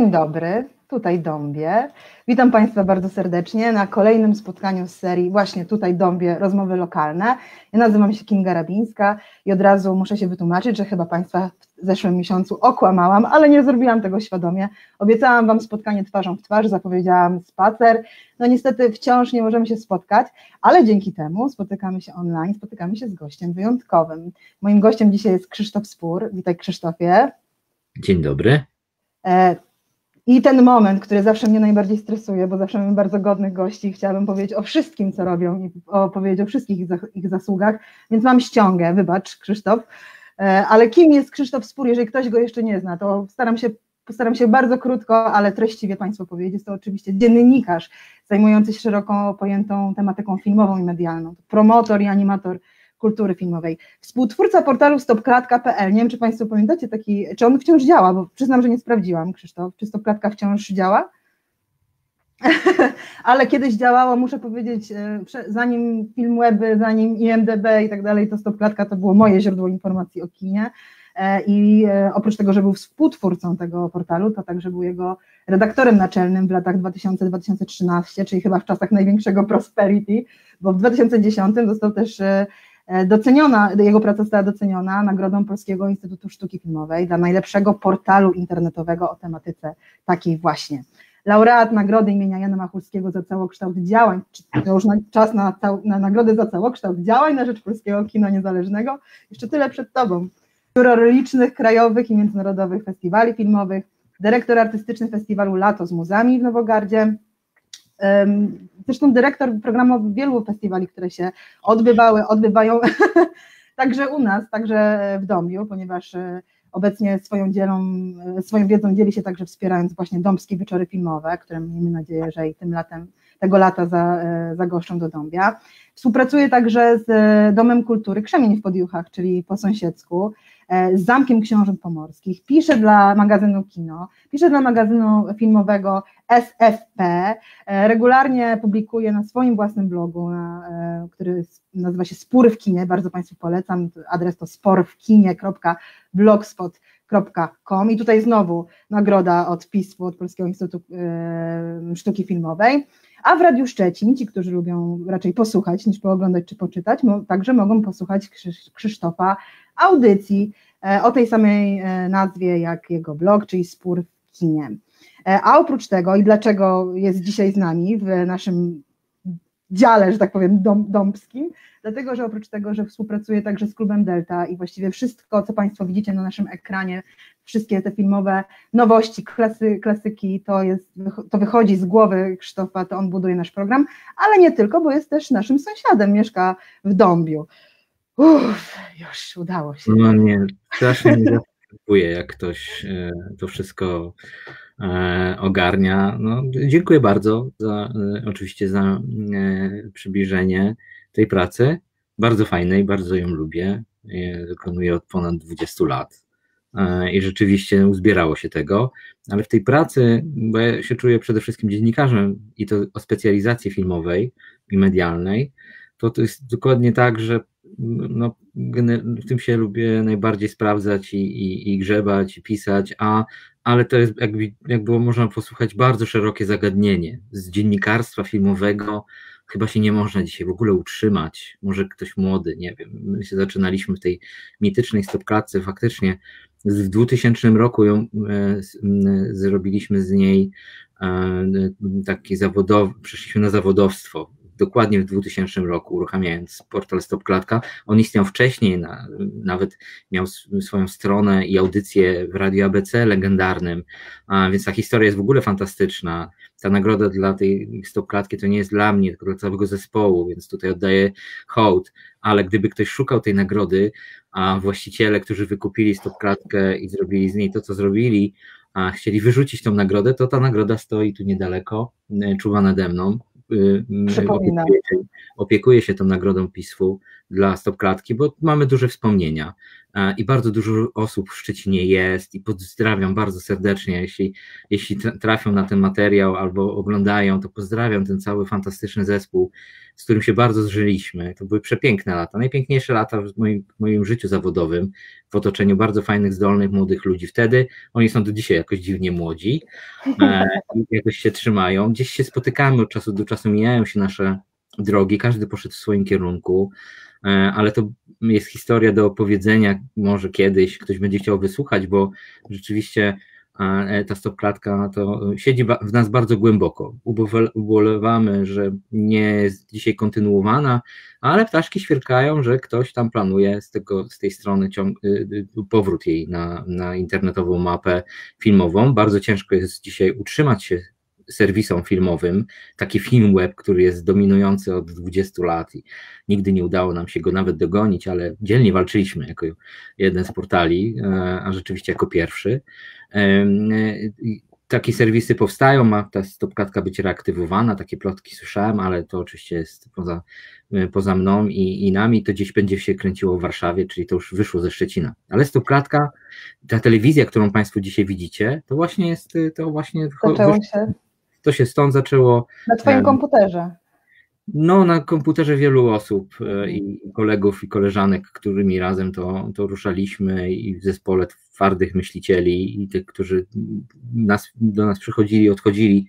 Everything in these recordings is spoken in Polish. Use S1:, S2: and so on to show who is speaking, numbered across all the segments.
S1: Dzień dobry, tutaj Dąbie. Witam Państwa bardzo serdecznie na kolejnym spotkaniu z serii właśnie tutaj Dąbie, rozmowy lokalne. Ja nazywam się Kinga Rabińska i od razu muszę się wytłumaczyć, że chyba Państwa w zeszłym miesiącu okłamałam, ale nie zrobiłam tego świadomie. Obiecałam Wam spotkanie twarzą w twarz, zapowiedziałam spacer. No niestety wciąż nie możemy się spotkać, ale dzięki temu spotykamy się online, spotykamy się z gościem wyjątkowym. Moim gościem dzisiaj jest Krzysztof Spór. Witaj, Krzysztofie.
S2: Dzień dobry.
S1: I ten moment, który zawsze mnie najbardziej stresuje, bo zawsze mamy bardzo godnych gości, chciałabym powiedzieć o wszystkim, co robią i powiedzieć o wszystkich ich zasługach, więc mam ściągę, wybacz Krzysztof, ale kim jest Krzysztof Spór, jeżeli ktoś go jeszcze nie zna, to postaram się bardzo krótko, ale treściwie Państwu powiedzieć. Jest to oczywiście dziennikarz zajmujący się szeroko pojętą tematyką filmową i medialną, promotor i animator kultury filmowej, współtwórca portalu stopklatka.pl. Nie wiem, czy Państwo pamiętacie czy on wciąż działa, bo przyznam, że nie sprawdziłam, Krzysztof, czy Stopklatka wciąż działa? Ale kiedyś działało, muszę powiedzieć, zanim Filmweby, zanim IMDb i tak dalej, to Stopklatka to było moje źródło informacji o kinie i oprócz tego, że był współtwórcą tego portalu, to także był jego redaktorem naczelnym w latach 2000-2013, czyli chyba w czasach największego prosperity, bo w 2010 został też jego praca została doceniona Nagrodą Polskiego Instytutu Sztuki Filmowej dla najlepszego portalu internetowego o tematyce takiej właśnie. Laureat Nagrody imienia Jana Machulskiego za całokształt działań, to już czas na nagrodę za całokształt działań na rzecz polskiego kina niezależnego, jeszcze tyle przed Tobą. Juror licznych krajowych i międzynarodowych festiwali filmowych, dyrektor artystyczny festiwalu Lato z muzami w Nowogardzie, zresztą dyrektor programu wielu festiwali, które się odbywają także u nas, także w Dąbiu, ponieważ obecnie swoją wiedzą dzieli się także wspierając właśnie Dąbskie Wieczory Filmowe, które miejmy nadzieję, że i tego lata zagoszczą do Dąbia. Współpracuje także z Domem Kultury Krzemień w Podjuchach, czyli po sąsiedzku, z Zamkiem Książąt Pomorskich, pisze dla magazynu Kino, pisze dla magazynu filmowego SFP, regularnie publikuje na swoim własnym blogu, który nazywa się Spór w kinie, bardzo Państwu polecam, adres to sporwkinie.blogspot.com i tutaj znowu nagroda od PISF-u, od Polskiego Instytutu Sztuki Filmowej, a w Radiu Szczecin, ci, którzy lubią raczej posłuchać niż pooglądać czy poczytać, także mogą posłuchać Krzysztofa audycji o tej samej nazwie jak jego blog, czyli Spór w kinie. A oprócz tego, i dlaczego jest dzisiaj z nami w naszym dziale, że tak powiem, dąbskim, dlatego, że oprócz tego, że współpracuje także z Klubem Delta i właściwie wszystko, co Państwo widzicie na naszym ekranie, wszystkie te filmowe nowości, klasyki, to wychodzi z głowy Krzysztofa, to on buduje nasz program, ale nie tylko, bo jest też naszym sąsiadem, mieszka w Dąbiu. Już udało się.
S2: No nie, strasznie mnie zaskakuje, jak ktoś to wszystko ogarnia. No, dziękuję bardzo oczywiście za przybliżenie tej pracy, bardzo fajnej, bardzo ją lubię, wykonuję od ponad 20 lat i rzeczywiście uzbierało się tego, ale w tej pracy, bo ja się czuję przede wszystkim dziennikarzem i to o specjalizacji filmowej i medialnej, to jest dokładnie tak, że no, w tym się lubię najbardziej sprawdzać i grzebać, i pisać, ale to jest, jak było można posłuchać, bardzo szerokie zagadnienie. Z dziennikarstwa filmowego chyba się nie można dzisiaj w ogóle utrzymać. Może ktoś młody, nie wiem. My się zaczynaliśmy w tej mitycznej Stopklatce, faktycznie w 2000 roku zrobiliśmy z niej taki przeszliśmy na zawodowstwo. Dokładnie w 2000 roku, uruchamiając portal Stopklatka. On istniał wcześniej, nawet miał swoją stronę i audycję w Radiu ABC legendarnym, więc ta historia jest w ogóle fantastyczna. Ta nagroda dla tej Stopklatki to nie jest dla mnie, tylko dla całego zespołu, więc tutaj oddaję hołd, ale gdyby ktoś szukał tej nagrody, a właściciele, którzy wykupili Stopklatkę i zrobili z niej to, co zrobili, a chcieli wyrzucić tą nagrodę, to ta nagroda stoi tu niedaleko, czuwa nade mną. Opiekuje się tą nagrodą PISF-u, dla Stopklatki, bo mamy duże wspomnienia i bardzo dużo osób w Szczecinie jest i pozdrawiam bardzo serdecznie, jeśli trafią na ten materiał albo oglądają, to pozdrawiam ten cały fantastyczny zespół, z którym się bardzo zżyliśmy. To były przepiękne lata, najpiękniejsze lata w moim życiu zawodowym, w otoczeniu bardzo fajnych, zdolnych, młodych ludzi. Wtedy oni są do dzisiaj jakoś dziwnie młodzi, jakoś się trzymają, gdzieś się spotykamy od czasu do czasu, mijają się nasze drogi, każdy poszedł w swoim kierunku, ale to jest historia do opowiedzenia, może kiedyś ktoś będzie chciał wysłuchać, bo rzeczywiście ta Stopklatka to siedzi w nas bardzo głęboko. Ubolewamy, że nie jest dzisiaj kontynuowana, ale ptaszki świerkają, że ktoś tam planuje z tej strony powrót jej na internetową mapę filmową. Bardzo ciężko jest dzisiaj utrzymać się serwisom filmowym, taki Filmweb, który jest dominujący od 20 lat i nigdy nie udało nam się go nawet dogonić, ale dzielnie walczyliśmy jako jeden z portali, a rzeczywiście jako pierwszy. Takie serwisy powstają, ma ta Stopklatka być reaktywowana, takie plotki słyszałem, ale to oczywiście jest poza mną i nami, to gdzieś będzie się kręciło w Warszawie, czyli to już wyszło ze Szczecina. Ale Stopklatka, ta telewizja, którą Państwo dzisiaj widzicie, to właśnie jest, to się stąd zaczęło.
S1: Na twoim komputerze.
S2: No, na komputerze wielu osób i kolegów i koleżanek, którymi razem to ruszaliśmy i w zespole twardych myślicieli i tych, którzy do nas przychodzili, odchodzili.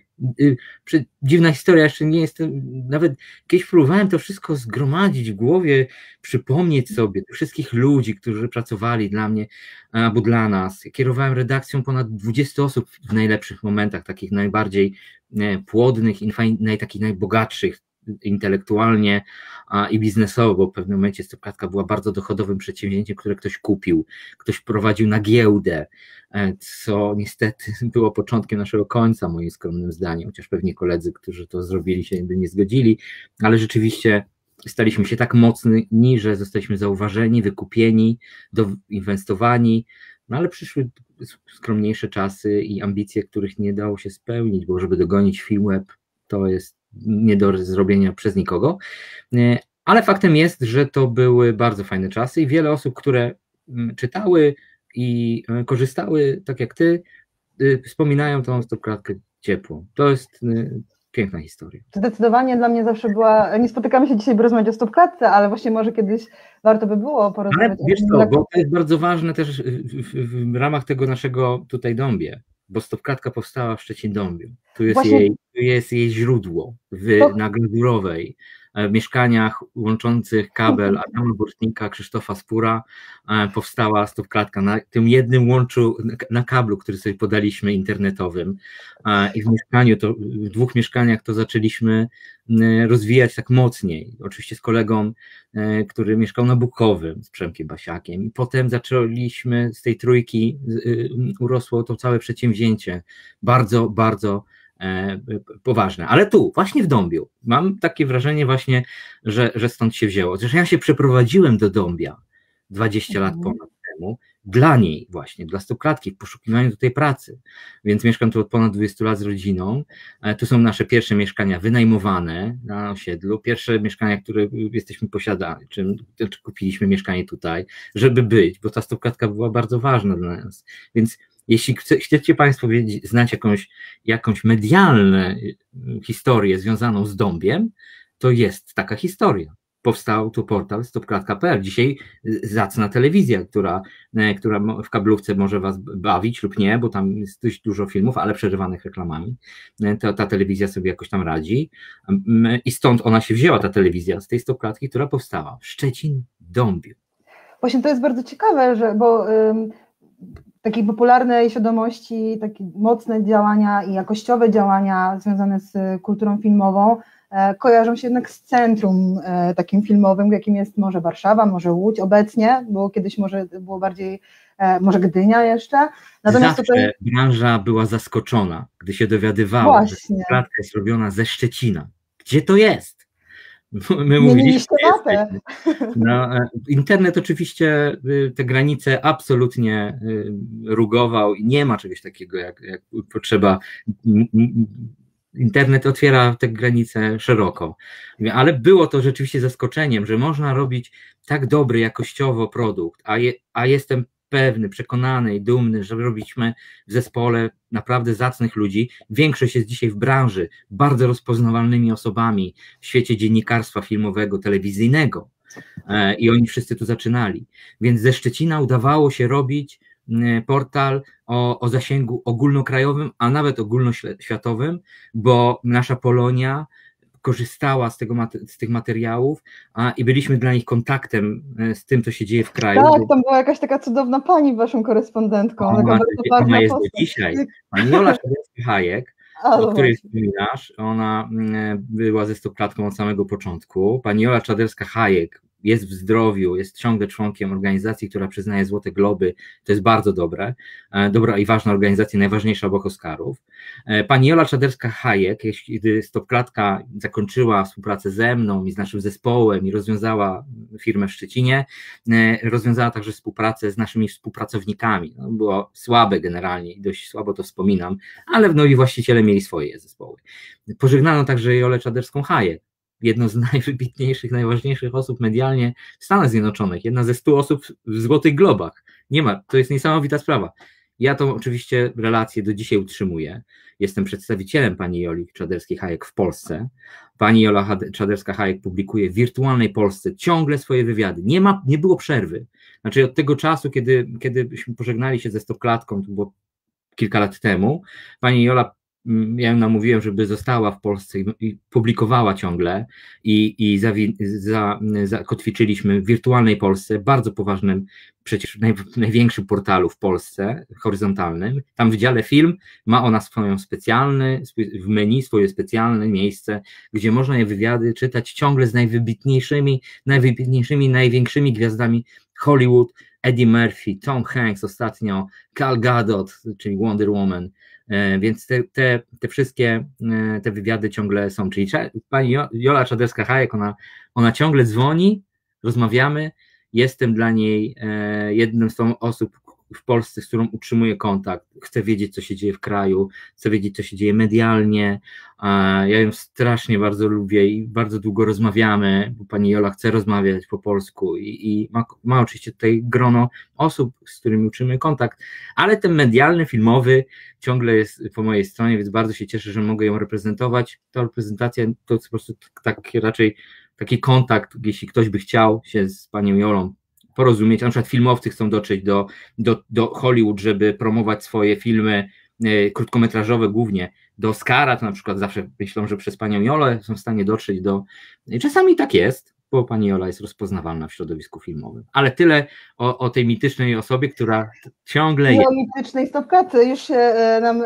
S2: Dziwna historia, jeszcze nie jestem, nawet kiedyś próbowałem to wszystko zgromadzić w głowie, przypomnieć sobie tych wszystkich ludzi, którzy pracowali dla mnie albo dla nas. Kierowałem redakcją ponad 20 osób w najlepszych momentach, takich najbardziej płodnych i takich najbogatszych intelektualnie i biznesowo, bo w pewnym momencie Stopklatka była bardzo dochodowym przedsięwzięciem, które ktoś kupił, ktoś prowadził na giełdę, co niestety było początkiem naszego końca, moim skromnym zdaniem, chociaż pewnie koledzy, którzy to zrobili, się nie zgodzili, ale rzeczywiście staliśmy się tak mocni, że zostaliśmy zauważeni, wykupieni, doinwestowani, no ale przyszły skromniejsze czasy i ambicje, których nie dało się spełnić, bo żeby dogonić Filmweb, to jest nie do zrobienia przez nikogo, ale faktem jest, że to były bardzo fajne czasy i wiele osób, które czytały i korzystały, tak jak ty, wspominają tą Stopklatkę ciepło. To jest piękna historia.
S1: Zdecydowanie dla mnie zawsze była, nie spotykamy się dzisiaj, by rozmawiać o Stopklatce, ale właśnie może kiedyś warto by było porozmawiać.
S2: Ale wiesz co, bo to jest bardzo ważne też w ramach tego naszego tutaj Dąbie, bo Stopklatka powstała w Szczecin-Dąbiu. Tu jest jej źródło na Glazurowej, w mieszkaniach łączących kabel Adama Bortnika, Krzysztofa Spura powstała Stopklatka na tym jednym łączu, na kablu, który sobie podaliśmy internetowym i w 2 mieszkaniach to zaczęliśmy rozwijać tak mocniej, oczywiście z kolegą, który mieszkał na Bukowym, z Przemkiem Basiakiem i potem zaczęliśmy z tej trójki, urosło to całe przedsięwzięcie, bardzo, bardzo poważne, ale tu, właśnie w Dąbiu, mam takie wrażenie właśnie, że stąd się wzięło. Zresztą ja się przeprowadziłem do Dąbia 20 lat ponad temu, dla niej właśnie, dla Stopklatki, w poszukiwaniu tutaj pracy, więc mieszkam tu od ponad 20 lat z rodziną, tu są nasze pierwsze mieszkania wynajmowane na osiedlu, pierwsze mieszkania, które jesteśmy posiadani, czy kupiliśmy mieszkanie tutaj, żeby być, bo ta Stopklatka była bardzo ważna dla nas, więc jeśli chcecie Państwo znać jakąś medialną historię związaną z Dąbiem, to jest taka historia. Powstał tu portal stopklatka.pl. Dzisiaj zacna telewizja, która w kablówce może Was bawić lub nie, bo tam jest dość dużo filmów, ale przerywanych reklamami. Ta telewizja sobie jakoś tam radzi. I stąd ona się wzięła, ta telewizja, z tej Stopklatki, która powstała w Szczecin-Dąbiu.
S1: Właśnie to jest bardzo ciekawe, bo takiej popularnej świadomości, takie mocne działania i jakościowe działania związane z kulturą filmową kojarzą się jednak z centrum takim filmowym, jakim jest może Warszawa, może Łódź obecnie, było kiedyś było bardziej, może Gdynia jeszcze.
S2: Natomiast zawsze branża była zaskoczona, gdy się dowiadywała, że Stopklatka jest robiona ze Szczecina. Gdzie to jest? My mówiliśmy, no, internet oczywiście te granice absolutnie rugował i nie ma czegoś takiego jak potrzeba internet otwiera te granice szeroko. Ale było to rzeczywiście zaskoczeniem, że można robić tak dobry jakościowo produkt, a jestem pewny, przekonany i dumny, że robiliśmy w zespole naprawdę zacnych ludzi. Większość jest dzisiaj w branży bardzo rozpoznawalnymi osobami w świecie dziennikarstwa filmowego, telewizyjnego i oni wszyscy tu zaczynali. Więc ze Szczecina udawało się robić portal o zasięgu ogólnokrajowym, a nawet ogólnoświatowym, bo nasza Polonia korzystała z tych materiałów i byliśmy dla nich kontaktem z tym, co się dzieje w kraju.
S1: Tak, tam była jakaś taka cudowna pani waszą korespondentką.
S2: Ona jest do dzisiaj. Pani Jola Czederska-Hajek, o której wspominasz, ona była ze Stopklatką od samego początku. Pani Jola Czederska-Hajek jest w zdrowiu, jest ciągle członkiem organizacji, która przyznaje Złote Globy, to jest bardzo dobra i ważna organizacja, najważniejsza obok Oscarów. Pani Jola Czederska-Hajek, kiedy Stopklatka zakończyła współpracę ze mną i z naszym zespołem i rozwiązała firmę w Szczecinie, rozwiązała także współpracę z naszymi współpracownikami. No, było słabe generalnie i dość słabo to wspominam, ale nowi właściciele mieli swoje zespoły. Pożegnano także Jolę Czaderską-Hajek, jedno z najwybitniejszych, najważniejszych osób medialnie w Stanach Zjednoczonych, jedna ze 100 osób w Złotych Globach. Nie ma, to jest niesamowita sprawa. Ja tą oczywiście relację do dzisiaj utrzymuję. Jestem przedstawicielem pani Joli Czaderskiej-Hajek w Polsce. Pani Jola Czaderska-Hajek publikuje w wirtualnej Polsce ciągle swoje wywiady. Nie było przerwy. Znaczy od tego czasu, kiedyśmy pożegnali się ze Stopklatką, to było kilka lat temu, pani Jola, ja ją namówiłem, żeby została w Polsce i publikowała ciągle i zakotwiczyliśmy w wirtualnej Polsce, bardzo poważnym, przecież największym portalu w Polsce, horyzontalnym. Tam w dziale film ma ona w menu swoje specjalne miejsce, gdzie można je wywiady czytać ciągle z najwybitniejszymi, największymi gwiazdami Hollywood, Eddie Murphy, Tom Hanks ostatnio, Gal Gadot, czyli Wonder Woman. Więc te wszystkie te wywiady ciągle są, czyli pani Jola Czaderska-Hajek, ona ciągle dzwoni, rozmawiamy, jestem dla niej jedną z tą osób w Polsce, z którą utrzymuję kontakt, chcę wiedzieć, co się dzieje w kraju, chcę wiedzieć, co się dzieje medialnie, ja ją strasznie bardzo lubię i bardzo długo rozmawiamy, bo pani Jola chce rozmawiać po polsku i ma oczywiście tutaj grono osób, z którymi utrzymuję kontakt, ale ten medialny, filmowy ciągle jest po mojej stronie, więc bardzo się cieszę, że mogę ją reprezentować. Ta reprezentacja to po prostu raczej taki kontakt, jeśli ktoś by chciał się z panią Jolą porozumieć, na przykład filmowcy chcą dotrzeć do Hollywood, żeby promować swoje filmy krótkometrażowe głównie do Oscara, to na przykład zawsze myślą, że przez panią Jolę są w stanie dotrzeć czasami tak jest, bo pani Jola jest rozpoznawalna w środowisku filmowym. Ale tyle o tej mitycznej osobie, która ciągle jest.
S1: O mitycznej Stopklatce już się nam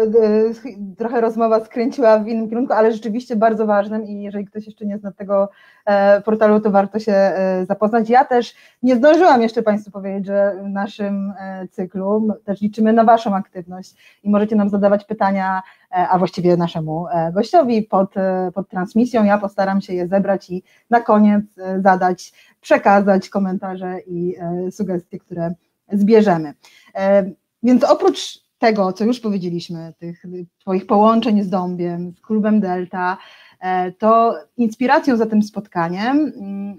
S1: trochę rozmowa skręciła w innym kierunku, ale rzeczywiście bardzo ważnym i jeżeli ktoś jeszcze nie zna tego portalu, to warto się zapoznać. Ja też nie zdążyłam jeszcze Państwu powiedzieć, że w naszym cyklu też liczymy na Waszą aktywność i możecie nam zadawać pytania, a właściwie naszemu gościowi pod transmisją. Ja postaram się je zebrać i na koniec przekazać komentarze i sugestie, które zbierzemy. Więc oprócz tego, co już powiedzieliśmy, tych Twoich połączeń z Dąbiem, z Klubem Delta, to inspiracją za tym spotkaniem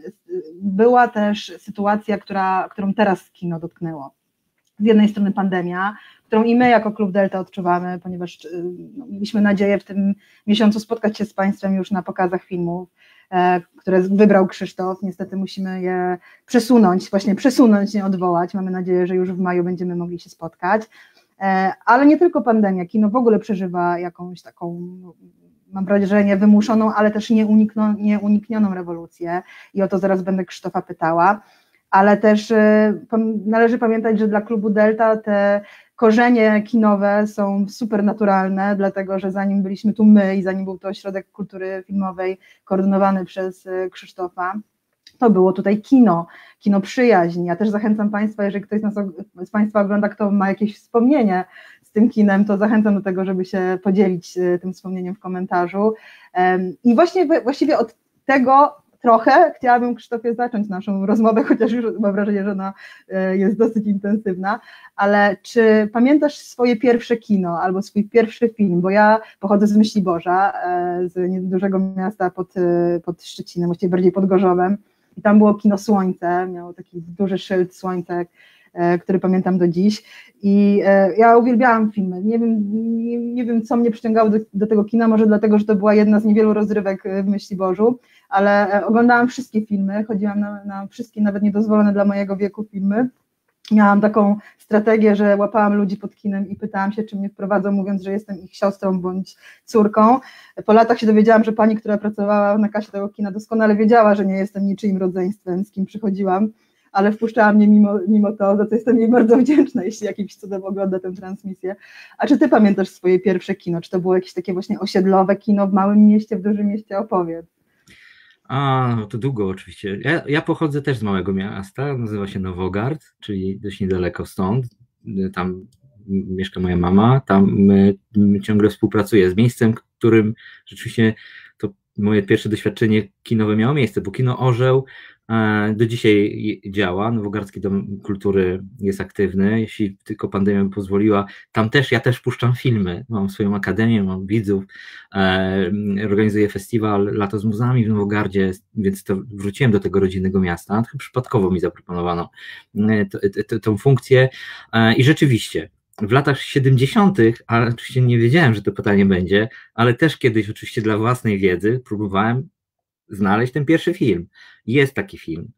S1: była też sytuacja, którą teraz kino dotknęło. Z jednej strony pandemia, którą i my jako Klub Delta odczuwamy, ponieważ mieliśmy nadzieję w tym miesiącu spotkać się z Państwem już na pokazach filmów, które wybrał Krzysztof. Niestety musimy je przesunąć, nie odwołać. Mamy nadzieję, że już w maju będziemy mogli się spotkać. Ale nie tylko pandemia, kino w ogóle przeżywa jakąś taką, mam wrażenie, wymuszoną, ale też nieuniknioną rewolucję i o to zaraz będę Krzysztofa pytała. Ale też należy pamiętać, że dla Klubu Delta te korzenie kinowe są super naturalne, dlatego że zanim byliśmy tu my i zanim był to Ośrodek Kultury Filmowej koordynowany przez Krzysztofa, to było tutaj kino przyjaźń. Ja też zachęcam Państwa, jeżeli ktoś z Państwa ogląda, kto ma jakieś wspomnienie z tym kinem, to zachęcam do tego, żeby się podzielić tym wspomnieniem w komentarzu. I właściwie od tego trochę chciałabym, Krzysztofie, zacząć naszą rozmowę, chociaż już mam wrażenie, że ona jest dosyć intensywna, ale czy pamiętasz swoje pierwsze kino albo swój pierwszy film, bo ja pochodzę z Myśliborza, z niedużego miasta pod Szczecinem, właściwie bardziej pod Gorzowem, i tam było kino Słońce, miało taki duży szyld Słońce, który pamiętam do dziś, i ja uwielbiałam filmy, nie wiem co mnie przyciągało do tego kina, może dlatego, że to była jedna z niewielu rozrywek w Myśliborzu, ale oglądałam wszystkie filmy, chodziłam na wszystkie, nawet niedozwolone dla mojego wieku filmy. Miałam taką strategię, że łapałam ludzi pod kinem i pytałam się, czy mnie wprowadzą, mówiąc, że jestem ich siostrą bądź córką. Po latach się dowiedziałam, że pani, która pracowała na kasie tego kina, doskonale wiedziała, że nie jestem niczyim rodzeństwem, z kim przychodziłam, ale wpuszczała mnie mimo to, za co jestem jej bardzo wdzięczna, jeśli jakimś cudem ogląda tę transmisję. A czy ty pamiętasz swoje pierwsze kino? Czy to było jakieś takie właśnie osiedlowe kino w małym mieście, w dużym mieście? Opowiedz.
S2: No to długo oczywiście. Ja pochodzę też z małego miasta, nazywa się Nowogard, czyli dość niedaleko stąd. Tam mieszka moja mama, tam ciągle współpracuję z miejscem, w którym rzeczywiście to moje pierwsze doświadczenie kinowe miało miejsce, bo kino Orzeł do dzisiaj działa, Nowogardzki Dom Kultury jest aktywny, jeśli tylko pandemia by pozwoliła, ja też puszczam filmy, mam swoją akademię, mam widzów, organizuję festiwal Lato z muzami w Nowogardzie, więc to wróciłem do tego rodzinnego miasta, tylko przypadkowo mi zaproponowano tą funkcję i rzeczywiście w latach 70., ale oczywiście nie wiedziałem, że to pytanie będzie, ale też kiedyś oczywiście dla własnej wiedzy próbowałem znaleźć ten pierwszy film. Jest taki film.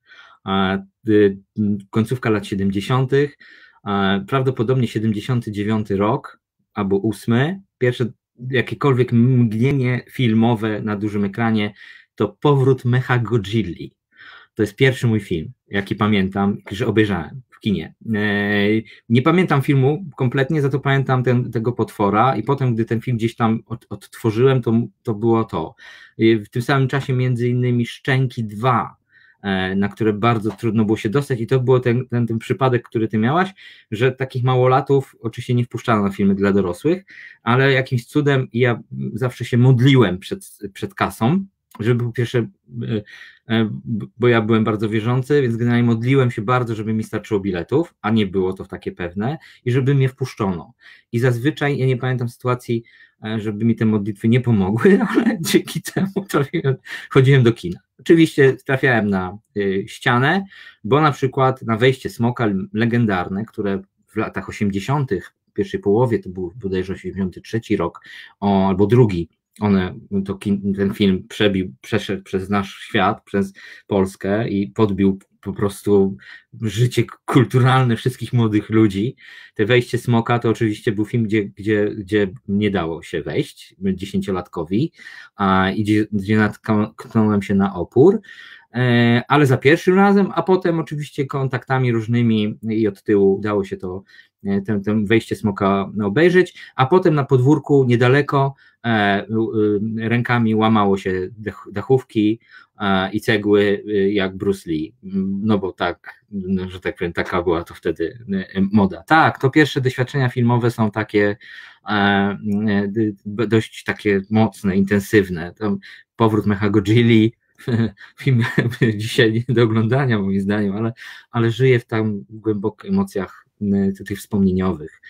S2: Końcówka lat 70., prawdopodobnie 79 rok albo 8. Pierwsze jakiekolwiek mgnienie filmowe na dużym ekranie to Powrót Mechagodzilli. To jest pierwszy mój film, jaki pamiętam, że obejrzałem w kinie. Nie pamiętam filmu kompletnie, za to pamiętam tego potwora i potem, gdy ten film gdzieś tam odtworzyłem, to było to. W tym samym czasie między innymi Szczęki 2, na które bardzo trudno było się dostać i to był ten przypadek, który ty miałaś, że takich małolatów oczywiście nie wpuszczano na filmy dla dorosłych, ale jakimś cudem ja zawsze się modliłem przed kasą, żeby po pierwsze, bo ja byłem bardzo wierzący, więc generalnie modliłem się bardzo, żeby mi starczyło biletów, a nie było to takie pewne, i żeby mnie wpuszczono. I zazwyczaj, ja nie pamiętam sytuacji, żeby mi te modlitwy nie pomogły, ale dzięki temu chodziłem do kina. Oczywiście trafiałem na ścianę, bo na przykład na Wejście Smoka legendarne, które w latach 80., w pierwszej połowie, to był bodajże 83 rok, albo drugi, ten film przeszedł przez nasz świat, przez Polskę i podbił po prostu życie kulturalne wszystkich młodych ludzi. Te Wejście Smoka to oczywiście był film, gdzie nie dało się wejść 10-latkowi i gdzie natknąłem się na opór, ale za pierwszym razem, a potem oczywiście kontaktami różnymi i od tyłu udało się to Wejście Smoka obejrzeć, a potem na podwórku niedaleko rękami łamało się dachówki i cegły jak Bruce Lee, no bo tak, że tak powiem, taka była to wtedy moda. Tak, to pierwsze doświadczenia filmowe są takie dość takie mocne, intensywne. Powrót Mechagodzilli, film dzisiaj nie do oglądania moim zdaniem, ale żyje w tam głębokich emocjach tych wspomnieniowych.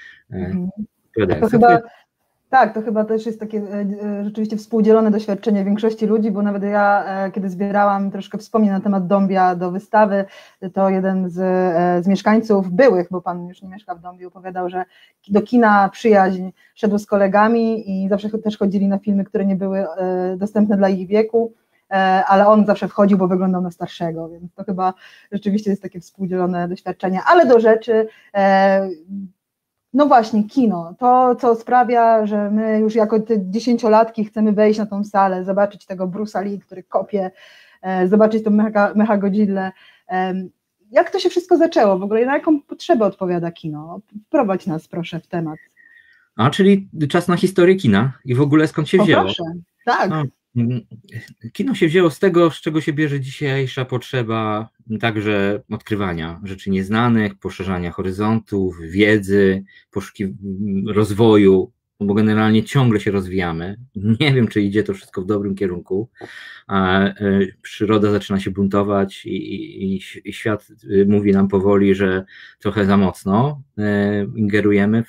S1: To chyba też jest takie rzeczywiście współdzielone doświadczenie większości ludzi, bo nawet ja, kiedy zbierałam troszkę wspomnień na temat Dąbia do wystawy, to jeden z mieszkańców byłych, bo pan już nie mieszka w Dąbiu, opowiadał, że do kina Przyjaźń szedł z kolegami i zawsze też chodzili na filmy, które nie były dostępne dla ich wieku, ale on zawsze wchodził, bo wyglądał na starszego, więc to chyba rzeczywiście jest takie współdzielone doświadczenie. Ale do rzeczy, no właśnie, kino, to co sprawia, że my już jako te 10-latki chcemy wejść na tą salę, zobaczyć tego Bruce'a Lee, który kopie, zobaczyć tą Mechagodzillę. Jak to się wszystko zaczęło w ogóle? Na jaką potrzebę odpowiada kino? Wprowadź nas proszę w temat.
S2: Czyli czas na historię kina i w ogóle skąd się wzięło?
S1: Proszę, tak.
S2: Kino się wzięło z tego, z czego się bierze dzisiejsza potrzeba także odkrywania rzeczy nieznanych, poszerzania horyzontów, wiedzy, rozwoju bo generalnie ciągle się rozwijamy. Nie wiem, czy idzie to wszystko w dobrym kierunku. Przyroda zaczyna się buntować i świat mówi nam powoli, że trochę za mocno ingerujemy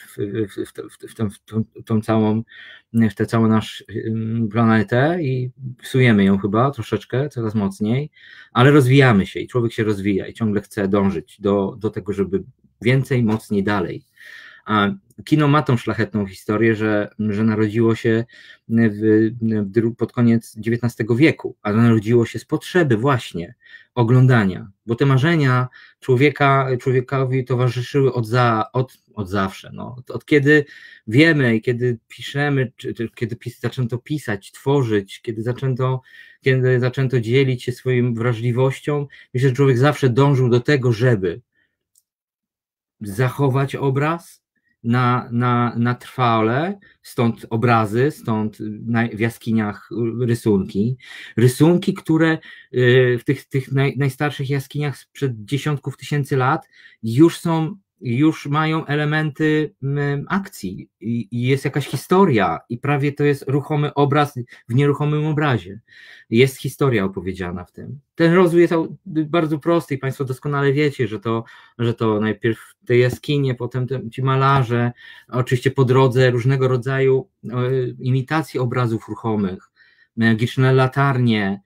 S2: w tę całą naszą planetę i psujemy ją chyba troszeczkę, coraz mocniej, ale rozwijamy się i człowiek się rozwija i ciągle chce dążyć do tego, żeby więcej, mocniej, dalej. A kino ma tą szlachetną historię, że narodziło się pod koniec XIX wieku, ale narodziło się z potrzeby właśnie oglądania, bo te marzenia człowiekowi towarzyszyły od zawsze. No. Od kiedy wiemy i kiedy piszemy, kiedy zaczęto pisać, tworzyć, kiedy zaczęto dzielić się swoją wrażliwością, myślę, że człowiek zawsze dążył do tego, żeby zachować obraz na trwale, stąd obrazy, stąd w jaskiniach rysunki, które w tych najstarszych jaskiniach sprzed dziesiątków tysięcy lat już mają elementy akcji i jest jakaś historia i prawie to jest ruchomy obraz w nieruchomym obrazie. Jest historia opowiedziana w tym. Ten rozwój jest bardzo prosty i Państwo doskonale wiecie, że to najpierw te jaskinie, potem ci malarze, oczywiście po drodze różnego rodzaju imitacje obrazów ruchomych, magiczne latarnie,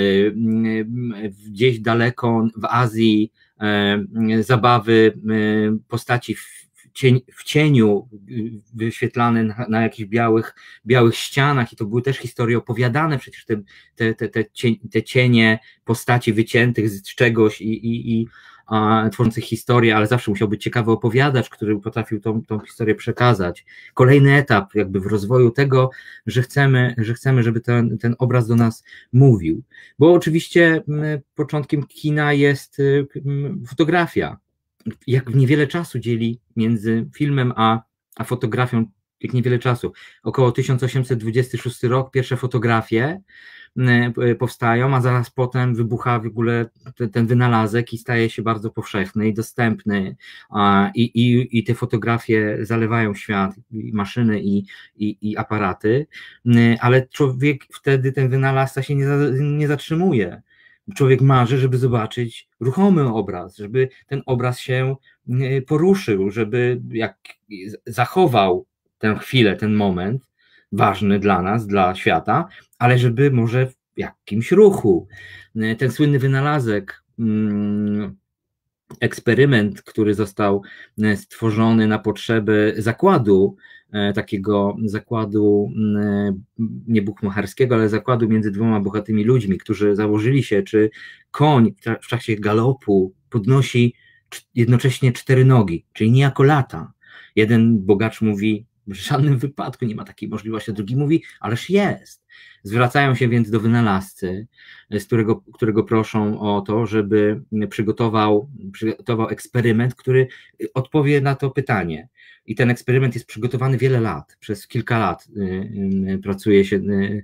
S2: gdzieś daleko w Azji zabawy postaci w cieniu wyświetlane na jakichś białych ścianach i to były też historie opowiadane, przecież te cienie postaci wyciętych z czegoś i tworzących historię, ale zawsze musiał być ciekawy opowiadacz, który potrafił tą historię przekazać. Kolejny etap jakby w rozwoju tego, że chcemy, żeby ten obraz do nas mówił. Bo oczywiście początkiem kina jest fotografia. Jak niewiele czasu dzieli między filmem a fotografią, jak niewiele czasu. Około 1826 rok pierwsze fotografie powstają, a zaraz potem wybucha w ogóle ten wynalazek i staje się bardzo powszechny i dostępny i te fotografie zalewają świat, i maszyny i aparaty, ale człowiek wtedy, ten wynalazca się nie zatrzymuje. Człowiek marzy, żeby zobaczyć ruchomy obraz, żeby ten obraz się poruszył, żeby zachował tę chwilę, ten moment ważny dla nas, dla świata, ale żeby może w jakimś ruchu. Ten słynny wynalazek, eksperyment, który został stworzony na potrzeby zakładu, takiego zakładu nie bukmacherskiego, ale zakładu między dwoma bogatymi ludźmi, którzy założyli się, czy koń w trakcie galopu podnosi jednocześnie 4 nogi, czyli niejako lata. Jeden bogacz mówi, w żadnym wypadku nie ma takiej możliwości, a drugi mówi, ależ jest. Zwracają się więc do wynalazcy, którego proszą o to, żeby przygotował eksperyment, który odpowie na to pytanie. I ten eksperyment jest przygotowany wiele lat, przez kilka lat pracuje się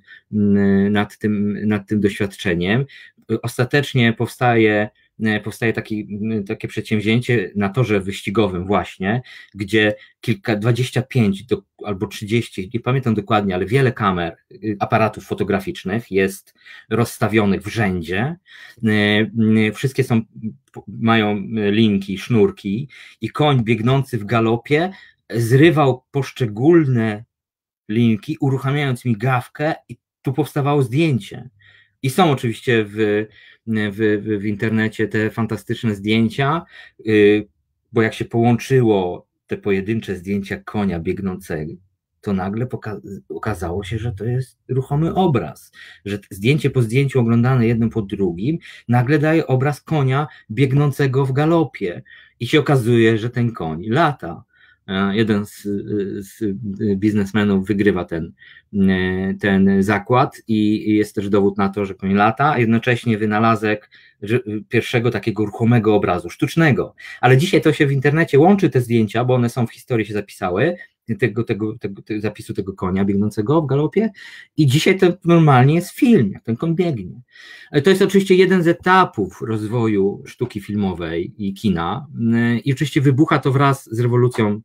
S2: nad tym doświadczeniem. Ostatecznie powstaje takie przedsięwzięcie na torze wyścigowym właśnie, gdzie 25 albo 30, nie pamiętam dokładnie, ale wiele kamer, aparatów fotograficznych jest rozstawionych w rzędzie, wszystkie mają linki, sznurki i koń biegnący w galopie zrywał poszczególne linki, uruchamiając migawkę i tu powstawało zdjęcie. I są oczywiście w internecie te fantastyczne zdjęcia, bo jak się połączyło te pojedyncze zdjęcia konia biegnącego, to nagle okazało się, że to jest ruchomy obraz, że zdjęcie po zdjęciu oglądane jednym po drugim nagle daje obraz konia biegnącego w galopie i się okazuje, że ten koń lata. Jeden z biznesmenów wygrywa ten zakład i jest też dowód na to, że koń lata, a jednocześnie wynalazek pierwszego takiego ruchomego obrazu, sztucznego. Ale dzisiaj to się w internecie łączy te zdjęcia, bo one są w historii, się zapisały, tego zapisu tego konia biegnącego w galopie i dzisiaj to normalnie jest film, jak ten koń biegnie. To jest oczywiście jeden z etapów rozwoju sztuki filmowej i kina i oczywiście wybucha to wraz z rewolucją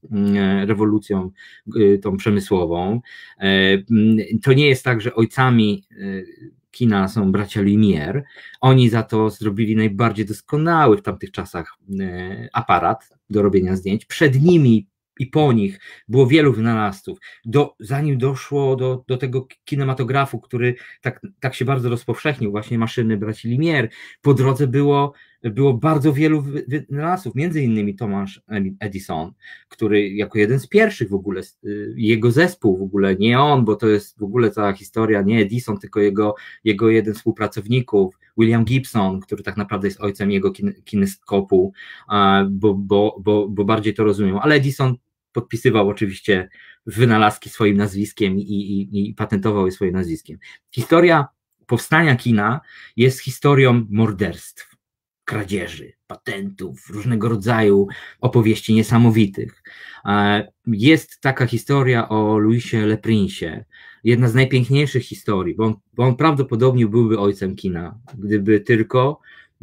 S2: rewolucją tą przemysłową. To nie jest tak, że ojcami kina są bracia Lumière. Oni za to zrobili najbardziej doskonały w tamtych czasach aparat do robienia zdjęć. Przed nimi i po nich było wielu wynalazców. Zanim doszło do tego kinematografu, który tak się bardzo rozpowszechnił, właśnie maszyny braci Lumière, po drodze było bardzo wielu wynalazców, między innymi Thomas Edison, który jako jeden z pierwszych w ogóle, jego zespół w ogóle, nie on, bo to jest w ogóle cała historia, nie Edison, tylko jego jeden z współpracowników, William Gibson, który tak naprawdę jest ojcem jego kineskopu, bo bardziej to rozumiem, ale Edison podpisywał oczywiście wynalazki swoim nazwiskiem i patentował je swoim nazwiskiem. Historia powstania kina jest historią morderstw, kradzieży, patentów, różnego rodzaju opowieści niesamowitych. Jest taka historia o Louisie Le Prince'ie, jedna z najpiękniejszych historii, bo on prawdopodobnie byłby ojcem kina, gdyby tylko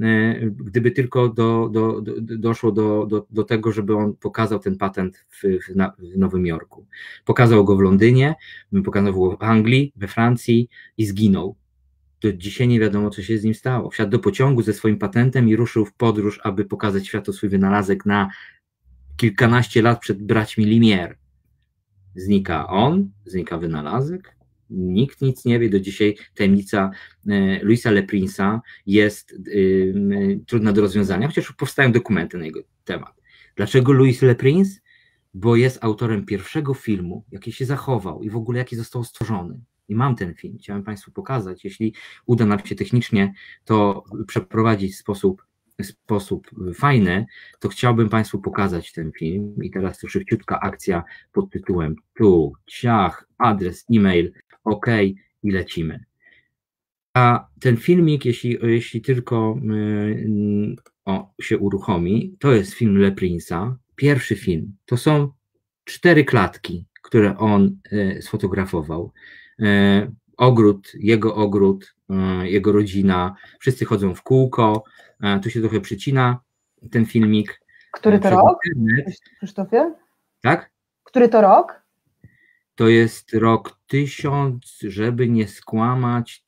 S2: doszło do tego, żeby on pokazał ten patent w Nowym Jorku. Pokazał go w Londynie, pokazał go w Anglii, we Francji i zginął. Do dzisiaj nie wiadomo, co się z nim stało. Wsiadł do pociągu ze swoim patentem i ruszył w podróż, aby pokazać światu swój wynalazek na kilkanaście lat przed braćmi Lumière. Znika on, znika wynalazek, nikt nic nie wie, do dzisiaj tajemnica Louisa Le Prince'a jest trudna do rozwiązania, chociaż powstają dokumenty na jego temat. Dlaczego Louis Le Prince? Bo jest autorem pierwszego filmu, jaki się zachował i w ogóle jaki został stworzony. I mam ten film, chciałem Państwu pokazać, jeśli uda nam się technicznie to przeprowadzić w sposób fajny, to chciałbym Państwu pokazać ten film i teraz to szybciutka akcja pod tytułem tu, ciach, adres, e-mail, OK i lecimy. A ten filmik, jeśli tylko się uruchomi, to jest film Le Prince'a, pierwszy film, to są 4 klatki, które on sfotografował. Ogród, jego rodzina, wszyscy chodzą w kółko, tu się trochę przycina ten filmik.
S1: Który to rok, Krzysztofie?
S2: Tak?
S1: Który to rok?
S2: To jest rok żeby nie skłamać,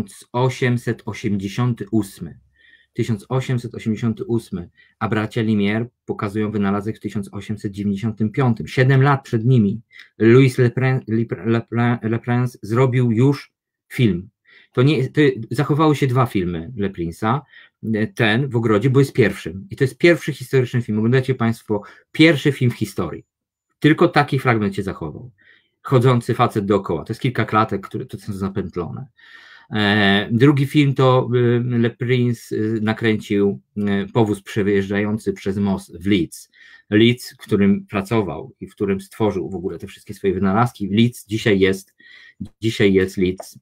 S2: 1888. 1888, a bracia Lumière pokazują wynalazek w 1895, 7 lat przed nimi. Louis Le Prince zrobił już film. Zachowały się 2 filmy Le Prince'a, ten w ogrodzie, bo jest pierwszym. I to jest pierwszy historyczny film. Oglądacie Państwo pierwszy film w historii. Tylko taki fragment się zachował. Chodzący facet dookoła. To jest kilka klatek, które to są zapętlone. Drugi film to Le Prince nakręcił powóz przejeżdżający przez most w Leeds. Leeds, w którym pracował i w którym stworzył w ogóle te wszystkie swoje wynalazki. Leeds dzisiaj jest Leeds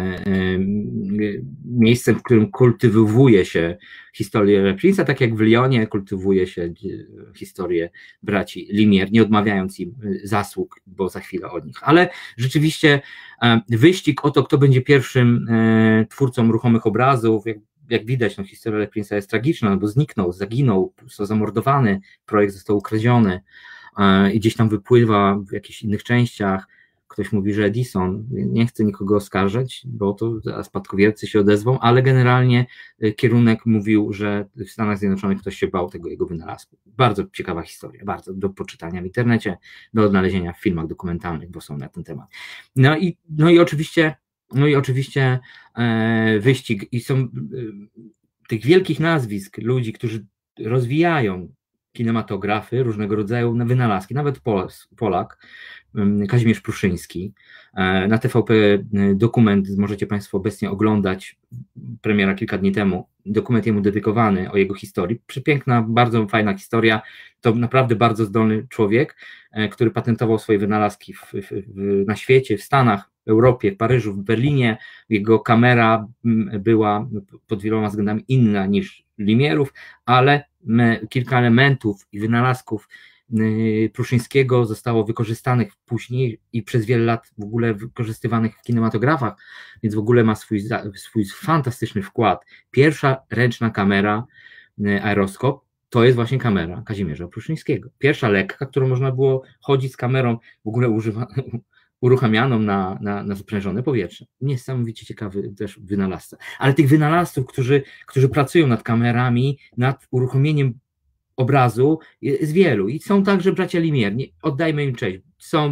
S2: miejscem, w którym kultywuje się historię Le Prince'a, tak jak w Lyonie kultywuje się historię braci Lumière, nie odmawiając im zasług, bo za chwilę od nich. Ale rzeczywiście wyścig o to, kto będzie pierwszym twórcą ruchomych obrazów, jak widać, no, historia Le Prince'a jest tragiczna, no bo zniknął, zaginął, został zamordowany, projekt został ukradziony i gdzieś tam wypływa w jakichś innych częściach. Ktoś mówi, że Edison, nie chcę nikogo oskarżać, bo to spadkobiercy się odezwą, ale generalnie kierunek mówił, że w Stanach Zjednoczonych ktoś się bał tego jego wynalazku. Bardzo ciekawa historia, bardzo do poczytania w internecie, do odnalezienia w filmach dokumentalnych, bo są na ten temat. No i oczywiście wyścig i są tych wielkich nazwisk ludzi, którzy rozwijają kinematografy, różnego rodzaju wynalazki, nawet Polak, Kazimierz Pruszyński. Na TVP dokument możecie Państwo obecnie oglądać, premiera kilka dni temu, dokument jemu dedykowany o jego historii. Przepiękna, bardzo fajna historia. To naprawdę bardzo zdolny człowiek, który patentował swoje wynalazki na świecie, w Stanach, w Europie, w Paryżu, w Berlinie. Jego kamera była pod wieloma względami inna niż Lumierów, ale kilka elementów i wynalazków Pruszyńskiego zostało wykorzystanych później i przez wiele lat w ogóle wykorzystywanych w kinematografach, więc w ogóle ma swój fantastyczny wkład. Pierwsza ręczna kamera, aeroskop, to jest właśnie kamera Kazimierza Pruszyńskiego. Pierwsza lekka, którą można było chodzić z kamerą w ogóle uruchamianą na sprężone powietrze. Niesamowicie ciekawy też wynalazca. Ale tych wynalazców, którzy pracują nad kamerami, nad uruchomieniem obrazu jest wielu. I są także bracia Lumière. Oddajmy im cześć. Są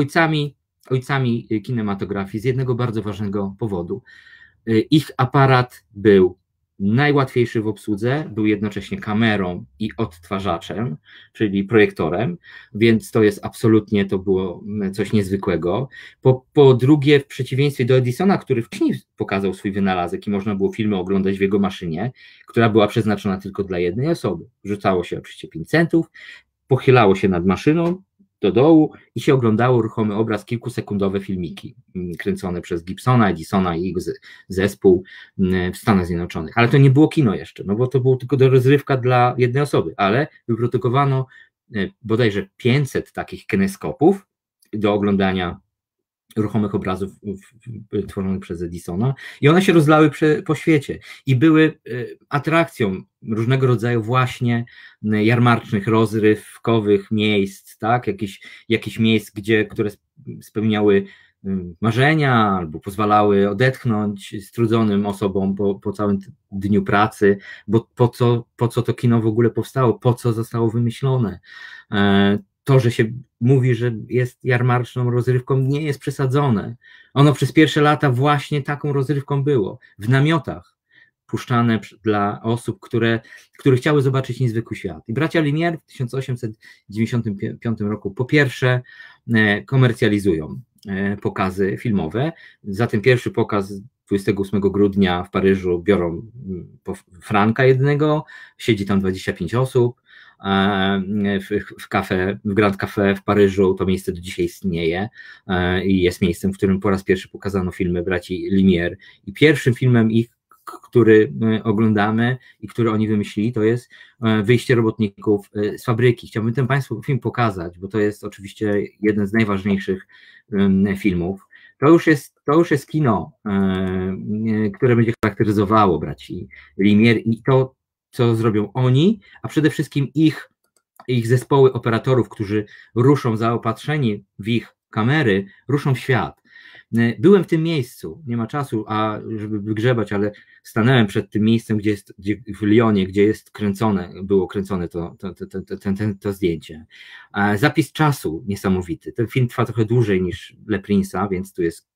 S2: ojcami kinematografii z jednego bardzo ważnego powodu. Ich aparat był najłatwiejszy w obsłudze, był jednocześnie kamerą i odtwarzaczem, czyli projektorem, więc to jest absolutnie, to było coś niezwykłego. Po drugie, w przeciwieństwie do Edisona, który wcześniej pokazał swój wynalazek i można było filmy oglądać w jego maszynie, która była przeznaczona tylko dla jednej osoby. Rzucało się oczywiście 5 centów, pochylało się nad maszyną do dołu i się oglądało ruchomy obraz, kilkusekundowe filmiki kręcone przez Gibsona, Edisona i jego zespół w Stanach Zjednoczonych. Ale to nie było kino jeszcze, no bo to było tylko do rozrywka dla jednej osoby, ale wyprodukowano bodajże 500 takich kineskopów do oglądania ruchomych obrazów tworzonych przez Edisona i one się rozlały po świecie i były atrakcją różnego rodzaju właśnie jarmarcznych, rozrywkowych miejsc, tak, jakichś miejsc, które spełniały marzenia albo pozwalały odetchnąć strudzonym osobom po całym dniu pracy, bo po co to kino w ogóle powstało, po co zostało wymyślone. To, że się mówi, że jest jarmarczną rozrywką, nie jest przesadzone. Ono przez pierwsze lata właśnie taką rozrywką było. W namiotach puszczane dla osób, które chciały zobaczyć niezwykły świat. I bracia Lumière w 1895 roku po pierwsze komercjalizują pokazy filmowe. Za ten pierwszy pokaz 28 grudnia w Paryżu biorą franka jednego, siedzi tam 25 osób, w Grand Café w Paryżu. To miejsce do dzisiaj istnieje i jest miejscem, w którym po raz pierwszy pokazano filmy braci Lumière. I pierwszym filmem ich, który oglądamy i który oni wymyślili, to jest Wyjście robotników z fabryki. Chciałbym ten Państwu film pokazać, bo to jest oczywiście jeden z najważniejszych filmów. To już jest kino, które będzie charakteryzowało braci Lumière i to, co zrobią oni, a przede wszystkim ich zespoły operatorów, którzy ruszą zaopatrzeni w ich kamery, ruszą w świat. Byłem w tym miejscu, nie ma czasu, żeby wygrzebać, ale stanąłem przed tym miejscem, w Lyonie, gdzie było kręcone to zdjęcie. Zapis czasu niesamowity. Ten film trwa trochę dłużej niż Le Prince'a, więc tu jest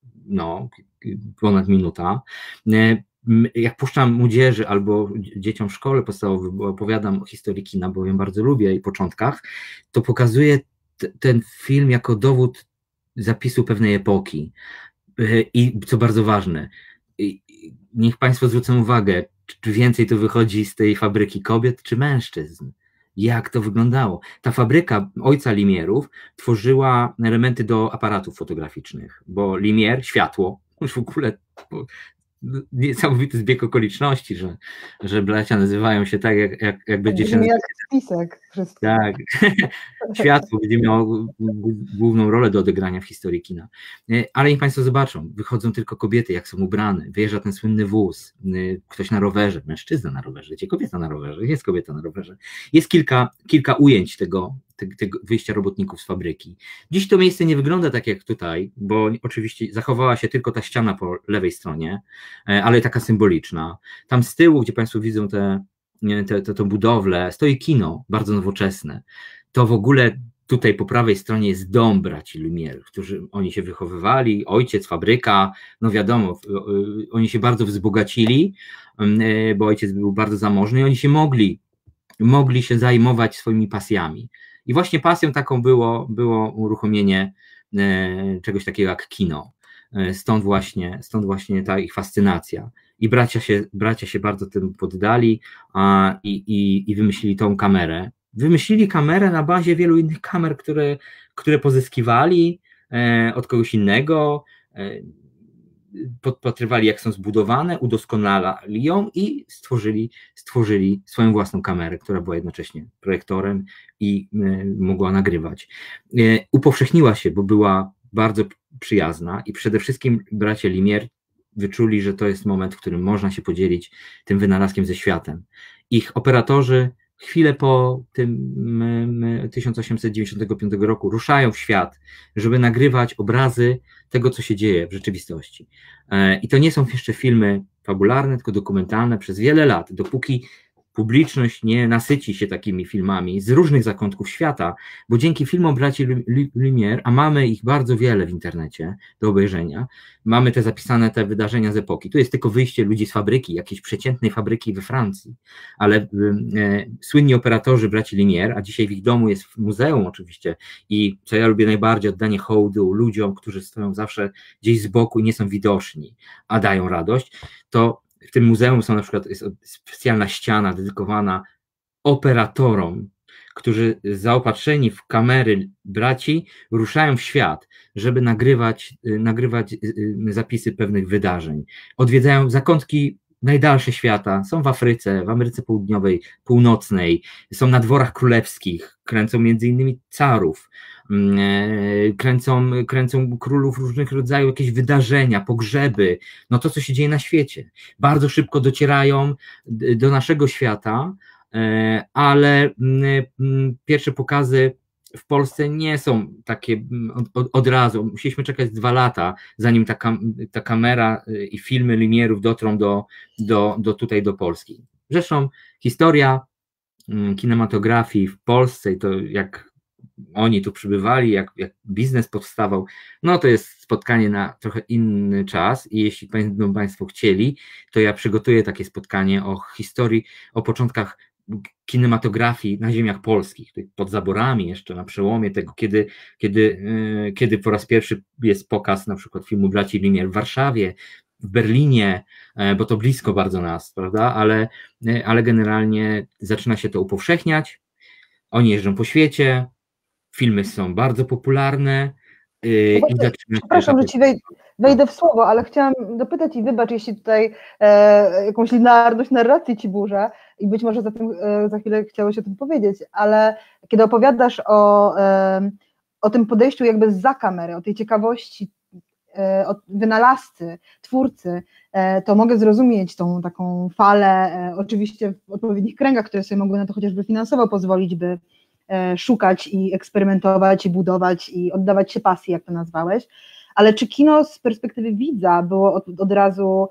S2: ponad minuta. Jak puszczam młodzieży albo dzieciom w szkole podstawowej, bo opowiadam o historii kina, bo ją bardzo lubię i początkach, to pokazuję ten film jako dowód zapisu pewnej epoki. I co bardzo ważne, niech Państwo zwrócą uwagę, czy więcej to wychodzi z tej fabryki kobiet czy mężczyzn. Jak to wyglądało? Ta fabryka ojca Lumierów tworzyła elementy do aparatów fotograficznych, bo Lumière, światło, już w ogóle niesamowity zbieg okoliczności, że bracia nazywają się tak, jak będzie się...
S1: Jak spisek wszystko.
S2: Tak. Światło będzie miało główną rolę do odegrania w historii kina. Ale niech Państwo zobaczą, wychodzą tylko kobiety, jak są ubrane, wyjeżdża ten słynny wóz, ktoś na rowerze, mężczyzna na rowerze, gdzie kobieta na rowerze, jest kobieta na rowerze. Jest kilka ujęć tego wyjścia robotników z fabryki. Dziś to miejsce nie wygląda tak jak tutaj, bo oczywiście zachowała się tylko ta ściana po lewej stronie, ale taka symboliczna. Tam z tyłu, gdzie Państwo widzą tę budowlę, stoi kino, bardzo nowoczesne. To w ogóle tutaj po prawej stronie jest dom braci Lumière, którzy oni się wychowywali, ojciec, fabryka, no wiadomo, oni się bardzo wzbogacili, bo ojciec był bardzo zamożny i oni się mogli się zajmować swoimi pasjami. I właśnie pasją taką było uruchomienie czegoś takiego jak kino. Stąd właśnie ta ich fascynacja. I bracia się bardzo tym poddali i wymyślili tą kamerę. Wymyślili kamerę na bazie wielu innych kamer, które pozyskiwali od kogoś innego, podpatrywali jak są zbudowane, udoskonalali ją i stworzyli swoją własną kamerę, która była jednocześnie projektorem i mogła nagrywać. Upowszechniła się, bo była bardzo przyjazna i przede wszystkim bracia Lumière wyczuli, że to jest moment, w którym można się podzielić tym wynalazkiem ze światem. Ich operatorzy chwilę po tym 1895 roku ruszają w świat, żeby nagrywać obrazy tego, co się dzieje w rzeczywistości. I to nie są jeszcze filmy fabularne, tylko dokumentalne przez wiele lat, dopóki publiczność nie nasyci się takimi filmami z różnych zakątków świata, bo dzięki filmom braci Lumière, a mamy ich bardzo wiele w internecie do obejrzenia, mamy te zapisane te wydarzenia z epoki. Tu jest tylko wyjście ludzi z fabryki, jakiejś przeciętnej fabryki we Francji, ale słynni operatorzy braci Lumière, a dzisiaj w ich domu jest w muzeum oczywiście i co ja lubię najbardziej, oddanie hołdu ludziom, którzy stoją zawsze gdzieś z boku i nie są widoczni, a dają radość, to w tym muzeum są na przykład, jest specjalna ściana dedykowana operatorom, którzy zaopatrzeni w kamery braci ruszają w świat, żeby nagrywać zapisy pewnych wydarzeń. Odwiedzają zakątki najdalsze świata, są w Ameryce Południowej, Północnej, są na dworach królewskich, kręcą między innymi carów, kręcą królów różnych rodzajów, jakieś wydarzenia, pogrzeby, no to, co się dzieje na świecie. Bardzo szybko docierają do naszego świata, ale pierwsze pokazy w Polsce nie są takie od razu. Musieliśmy czekać 2 lata, zanim ta kamera i filmy Lumierów dotrą tutaj do Polski. Zresztą historia kinematografii w Polsce i to jak oni tu przybywali, jak biznes powstawał, no to jest spotkanie na trochę inny czas i jeśli będą Państwo chcieli, to ja przygotuję takie spotkanie o historii, o początkach kinematografii na ziemiach polskich, pod zaborami jeszcze na przełomie tego, kiedy po raz pierwszy jest pokaz na przykład filmu braci Lumière w Warszawie, w Berlinie, bo to blisko bardzo nas, prawda, ale generalnie zaczyna się to upowszechniać, oni jeżdżą po świecie, filmy są bardzo popularne.
S1: Przepraszam, że ci wejdę w słowo, ale chciałam dopytać i wybacz, jeśli tutaj jakąś linearność narracji ci burzę i być może za chwilę chciałeś o tym powiedzieć, ale kiedy opowiadasz o tym podejściu jakby zza kamery, o tej ciekawości od wynalazcy, twórcy, to mogę zrozumieć tą taką falę, oczywiście w odpowiednich kręgach, które sobie mogły na to chociażby finansowo pozwolić, by szukać i eksperymentować i budować i oddawać się pasji, jak to nazwałeś, ale czy kino z perspektywy widza było od razu,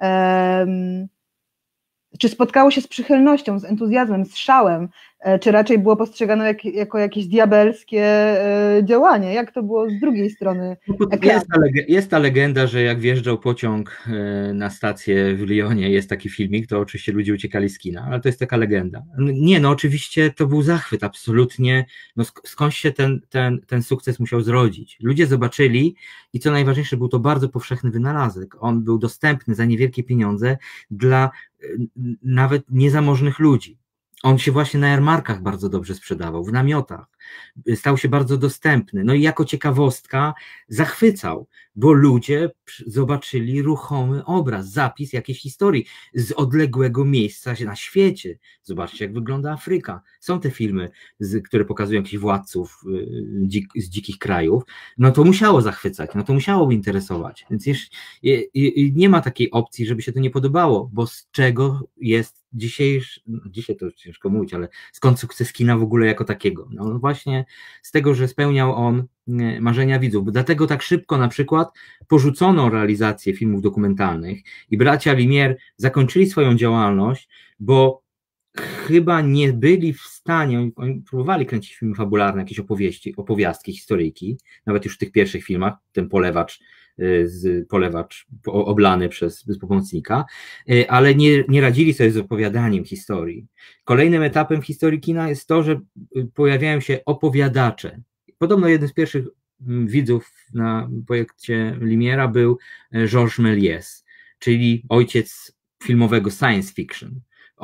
S1: czy spotkało się z przychylnością, z entuzjazmem, z szałem, czy raczej było postrzegane jako jakieś diabelskie działanie? Jak to było z drugiej strony ekranu?
S2: Jest ta legenda, że jak wjeżdżał pociąg na stację w Lyonie, jest taki filmik, to oczywiście ludzie uciekali z kina, ale to jest taka legenda. Nie, no oczywiście to był zachwyt, absolutnie, no skądś się ten sukces musiał zrodzić. Ludzie zobaczyli i co najważniejsze, był to bardzo powszechny wynalazek. On był dostępny za niewielkie pieniądze dla nawet niezamożnych ludzi. On się właśnie na jarmarkach bardzo dobrze sprzedawał, w namiotach. Stał się bardzo dostępny. No i jako ciekawostka zachwycał, bo ludzie zobaczyli ruchomy obraz, zapis jakiejś historii z odległego miejsca na świecie. Zobaczcie, jak wygląda Afryka. Są te filmy, które pokazują jakichś władców z dzikich krajów. No to musiało zachwycać, no to musiało interesować. Więc nie ma takiej opcji, żeby się to nie podobało, bo z czego jest dzisiaj to ciężko mówić, ale skąd sukces kina w ogóle jako takiego? No właśnie z tego, że spełniał on marzenia widzów. Dlatego tak szybko na przykład porzucono realizację filmów dokumentalnych i bracia Lumière zakończyli swoją działalność, bo chyba nie byli w stanie, oni próbowali kręcić filmy fabularne, jakieś opowiastki, historyjki, nawet już w tych pierwszych filmach, ten polewacz oblany przez pomocnika, ale nie radzili sobie z opowiadaniem historii. Kolejnym etapem w historii kina jest to, że pojawiają się opowiadacze. Podobno jednym z pierwszych widzów na projekcie Lumière'a był Georges Méliès, czyli ojciec filmowego science fiction.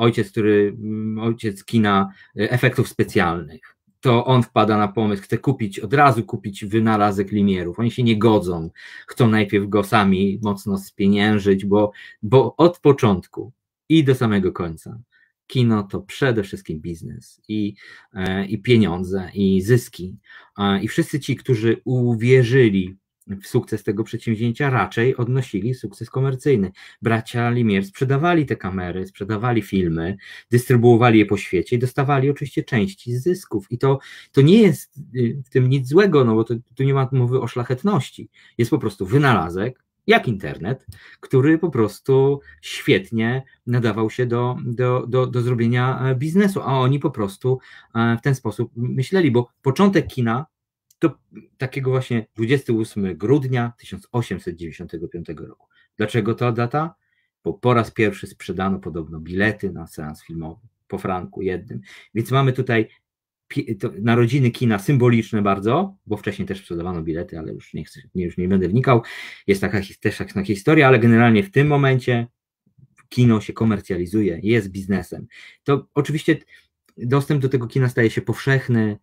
S2: Ojciec kina efektów specjalnych. To on wpada na pomysł, chce od razu kupić wynalazek Lumierów. Oni się nie godzą, chcą najpierw go sami mocno spieniężyć, bo od początku i do samego końca kino to przede wszystkim biznes i pieniądze, i zyski. I wszyscy ci, którzy uwierzyli w sukces tego przedsięwzięcia, raczej odnosili sukces komercyjny. Bracia Lumière sprzedawali te kamery, sprzedawali filmy, dystrybuowali je po świecie i dostawali oczywiście części z zysków. I to nie jest w tym nic złego, no bo tu nie ma mowy o szlachetności. Jest po prostu wynalazek, jak internet, który po prostu świetnie nadawał się do zrobienia biznesu, a oni po prostu w ten sposób myśleli, bo początek kina to takiego właśnie 28 grudnia 1895 roku. Dlaczego ta data? Bo po raz pierwszy sprzedano podobno bilety na seans filmowy po franku jednym. Więc mamy tutaj narodziny kina symboliczne bardzo, bo wcześniej też sprzedawano bilety, ale już nie będę wnikał. Jest też taka historia, ale generalnie w tym momencie kino się komercjalizuje, jest biznesem. To oczywiście dostęp do tego kina staje się powszechny,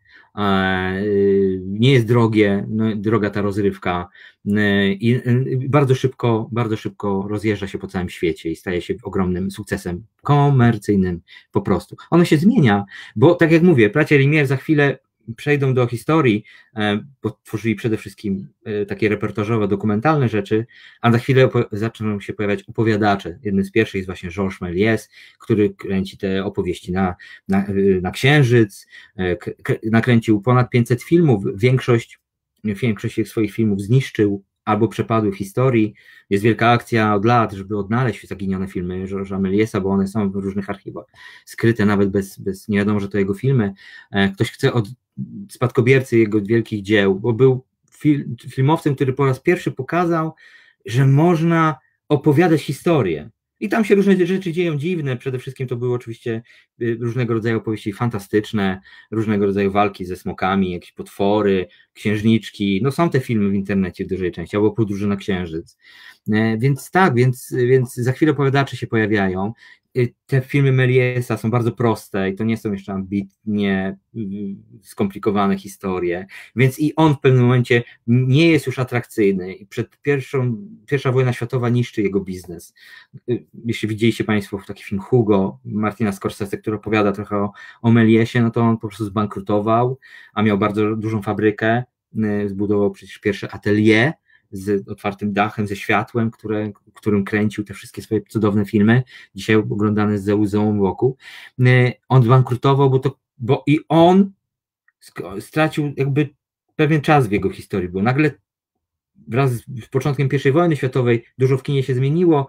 S2: nie jest drogie, droga ta rozrywka i bardzo szybko rozjeżdża się po całym świecie i staje się ogromnym sukcesem komercyjnym po prostu. Ono się zmienia, bo tak jak mówię, bracia Lumière za chwilę przejdą do historii, bo tworzyli przede wszystkim takie reportażowe, dokumentalne rzeczy, a za chwilę zaczną się pojawiać opowiadacze. Jednym z pierwszych jest właśnie Georges Méliès, który kręci te opowieści na Księżyc, nakręcił ponad 500 filmów, większość swoich filmów zniszczył albo przepadły w historii. Jest wielka akcja od lat, żeby odnaleźć zaginione filmy Georgesa Mélièsa, bo one są w różnych archiwach, skryte nawet bez nie wiadomo, że to jego filmy. Ktoś chce od spadkobiercy jego wielkich dzieł, bo był filmowcem, który po raz pierwszy pokazał, że można opowiadać historię. I tam się różne rzeczy dzieją dziwne, przede wszystkim to były oczywiście różnego rodzaju opowieści fantastyczne, różnego rodzaju walki ze smokami, jakieś potwory, księżniczki, no są te filmy w internecie w dużej części, albo Podróże na Księżyc. Więc tak, więc za chwilę opowiadacze się pojawiają. Te filmy Mélièsa są bardzo proste i to nie są jeszcze ambitnie skomplikowane historie, więc i on w pewnym momencie nie jest już atrakcyjny i pierwsza wojna światowa niszczy jego biznes. Jeśli widzieliście Państwo w taki film Hugo Martina Scorsese, który opowiada trochę o Mélièsie, no to on po prostu zbankrutował, a miał bardzo dużą fabrykę, zbudował przecież pierwsze atelier z otwartym dachem, ze światłem, którym kręcił te wszystkie swoje cudowne filmy, dzisiaj oglądane ze łzą wokół. On zbankrutował, bo i on stracił jakby pewien czas w jego historii, bo nagle wraz z początkiem I wojny światowej dużo w kinie się zmieniło,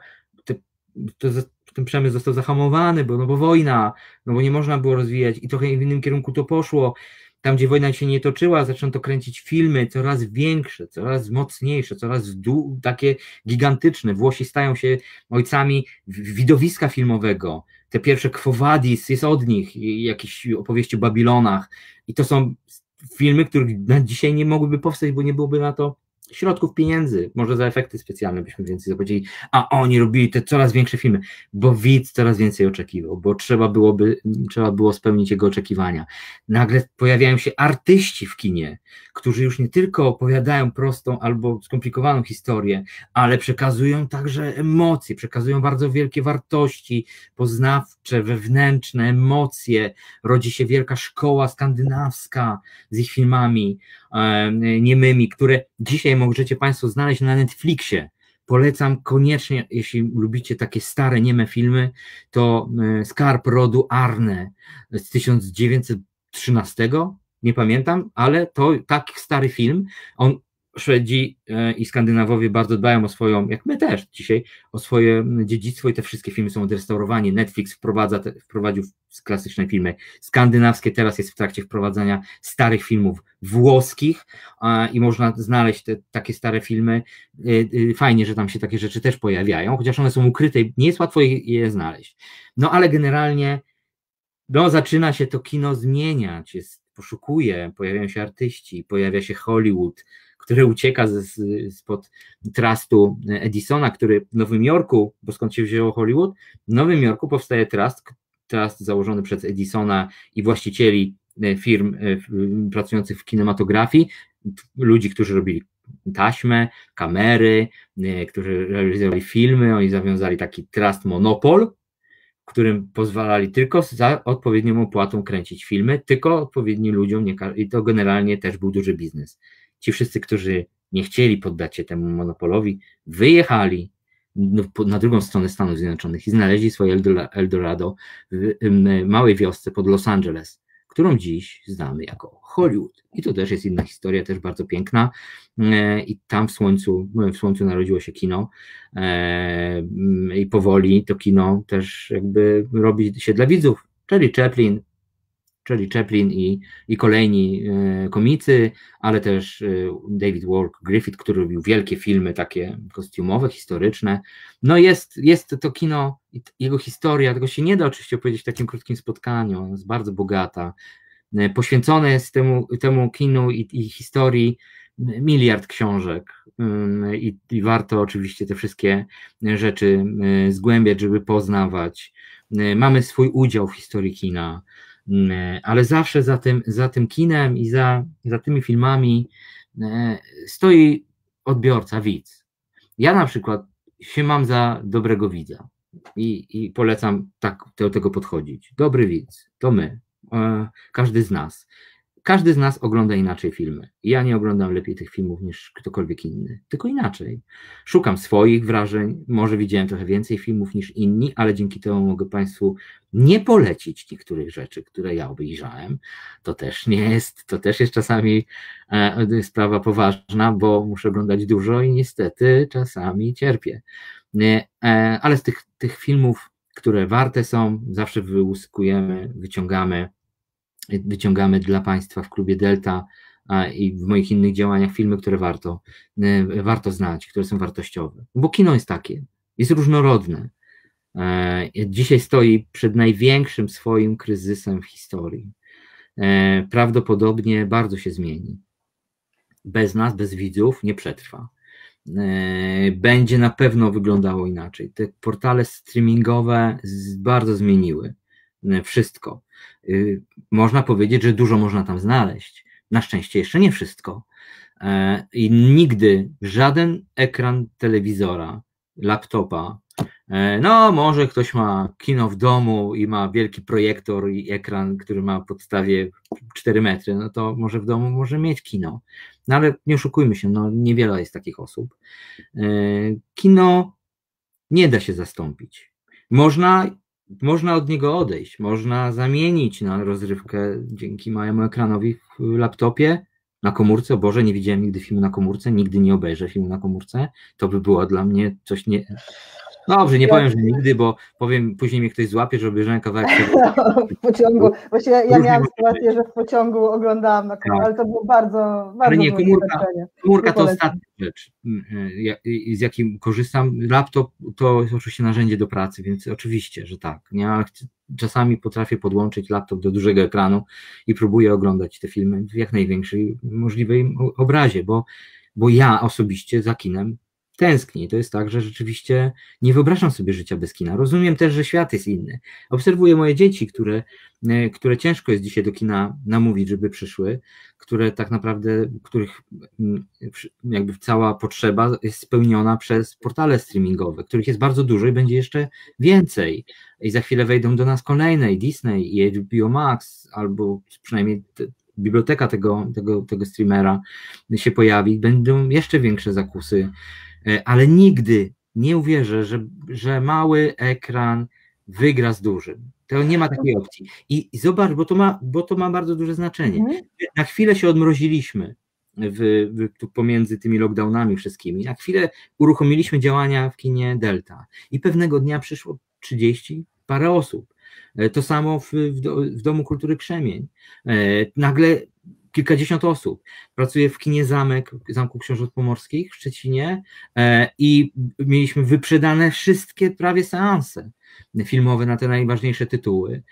S2: ten przemysł został zahamowany, bo wojna, bo nie można było rozwijać i trochę w innym kierunku to poszło. Tam, gdzie wojna się nie toczyła, zaczęto kręcić filmy coraz większe, coraz mocniejsze, coraz takie gigantyczne. Włosi stają się ojcami widowiska filmowego. Te pierwsze Quo Vadis jest od nich, jakieś opowieści o Babilonach. I to są filmy, których na dzisiaj nie mogłyby powstać, bo nie byłoby na to środków, pieniędzy, może za efekty specjalne byśmy więcej zapłacili, a oni robili te coraz większe filmy, bo widz coraz więcej oczekiwał, bo trzeba było spełnić jego oczekiwania. Nagle pojawiają się artyści w kinie, którzy już nie tylko opowiadają prostą albo skomplikowaną historię, ale przekazują także emocje, przekazują bardzo wielkie wartości poznawcze, wewnętrzne emocje. Rodzi się wielka szkoła skandynawska z ich filmami niemymi, które dzisiaj możecie Państwo znaleźć na Netflixie. Polecam koniecznie, jeśli lubicie takie stare nieme filmy, to Skarb rodu Arne z 1913, nie pamiętam, ale to taki stary film. Szwedzi i Skandynawowie bardzo dbają o swoją, jak my też dzisiaj, o swoje dziedzictwo i te wszystkie filmy są odrestaurowane. Netflix wprowadził klasyczne filmy skandynawskie, teraz jest w trakcie wprowadzania starych filmów włoskich i można znaleźć takie stare filmy. Fajnie, że tam się takie rzeczy też pojawiają, chociaż one są ukryte i nie jest łatwo je znaleźć. No ale generalnie zaczyna się to kino zmieniać, poszukuje, pojawiają się artyści, pojawia się Hollywood, który ucieka spod trustu Edisona, który w Nowym Jorku, bo skąd się wzięło Hollywood? W Nowym Jorku powstaje trust założony przez Edisona i właścicieli firm pracujących w kinematografii, ludzi, którzy robili taśmę, kamery, którzy realizowali filmy, oni zawiązali taki trust monopol, w którym pozwalali tylko za odpowiednią opłatą kręcić filmy, tylko odpowiednim ludziom, i to generalnie też był duży biznes. Ci wszyscy, którzy nie chcieli poddać się temu monopolowi, wyjechali na drugą stronę Stanów Zjednoczonych i znaleźli swoje Eldorado w małej wiosce pod Los Angeles, którą dziś znamy jako Hollywood. I to też jest inna historia, też bardzo piękna. I tam w słońcu narodziło się kino i powoli to kino też jakby robi się dla widzów. Charlie Chaplin i kolejni komicy, ale też David Wark Griffith, który robił wielkie filmy takie kostiumowe, historyczne. No jest to kino, jego historia, tego się nie da oczywiście opowiedzieć w takim krótkim spotkaniu, ona jest bardzo bogata. Poświęcone jest temu kinu i historii miliard książek i warto oczywiście te wszystkie rzeczy zgłębiać, żeby poznawać. Mamy swój udział w historii kina, ale zawsze za tym kinem i za tymi filmami stoi odbiorca, widz. Ja na przykład się mam za dobrego widza i polecam tak do tego podchodzić. Dobry widz, to my, każdy z nas. Każdy z nas ogląda inaczej filmy. Ja nie oglądam lepiej tych filmów niż ktokolwiek inny, tylko inaczej. Szukam swoich wrażeń, może widziałem trochę więcej filmów niż inni, ale dzięki temu mogę Państwu nie polecić niektórych rzeczy, które ja obejrzałem. To też jest czasami sprawa poważna, bo muszę oglądać dużo i niestety czasami cierpię. Ale z tych filmów, które warte są, zawsze wyłuskujemy, wyciągamy dla Państwa w klubie Delta i w moich innych działaniach filmy, które warto znać, które są wartościowe. Bo kino jest takie, jest różnorodne. Dzisiaj stoi przed największym swoim kryzysem w historii. Prawdopodobnie bardzo się zmieni. Bez nas, bez widzów nie przetrwa. Będzie na pewno wyglądało inaczej. Te portale streamingowe bardzo zmieniły wszystko. Można powiedzieć, że dużo można tam znaleźć. Na szczęście jeszcze nie wszystko. I nigdy żaden ekran telewizora, laptopa, no może ktoś ma kino w domu i ma wielki projektor i ekran, który ma podstawie 4 metry, no to może w domu może mieć kino. No ale nie oszukujmy się, no niewiele jest takich osób. Kino nie da się zastąpić. Można od niego odejść, można zamienić na rozrywkę dzięki małemu ekranowi w laptopie, na komórce. O Boże, nie widziałem nigdy filmu na komórce, nigdy nie obejrzę filmu na komórce. To by było dla mnie coś nie... Dobrze, nie powiem, że nigdy, bo powiem, później mnie ktoś złapie, że obejrzałem kawałek.
S1: W pociągu, właśnie ja miałam sytuację, że w pociągu oglądałam na komórce, ale to było bardzo, bardzo
S2: ale nie, komórka to ostatnia rzecz, z jakim korzystam. Laptop to jest oczywiście narzędzie do pracy, więc oczywiście, że tak. Ja czasami potrafię podłączyć laptop do dużego ekranu i próbuję oglądać te filmy w jak największej możliwej obrazie, bo ja osobiście za kinem tęsknię. To jest tak, że rzeczywiście nie wyobrażam sobie życia bez kina. Rozumiem też, że świat jest inny. Obserwuję moje dzieci, które ciężko jest dzisiaj do kina namówić, żeby przyszły, które tak naprawdę, których jakby cała potrzeba jest spełniona przez portale streamingowe, których jest bardzo dużo i będzie jeszcze więcej. I za chwilę wejdą do nas kolejne, i Disney, i HBO Max, albo przynajmniej biblioteka tego streamera się pojawi. Będą jeszcze większe zakusy, ale nigdy nie uwierzę, że mały ekran wygra z dużym. To nie ma takiej opcji. I zobacz, bo to ma bardzo duże znaczenie. Na chwilę się odmroziliśmy tu pomiędzy tymi lockdownami wszystkimi. Na chwilę uruchomiliśmy działania w kinie Delta i pewnego dnia przyszło 30 parę osób. To samo w Domu Kultury Krzemień. Nagle kilkadziesiąt osób. Pracuję w kinie Zamku Książąt Pomorskich w Szczecinie i mieliśmy wyprzedane wszystkie prawie seanse filmowe na te najważniejsze tytuły.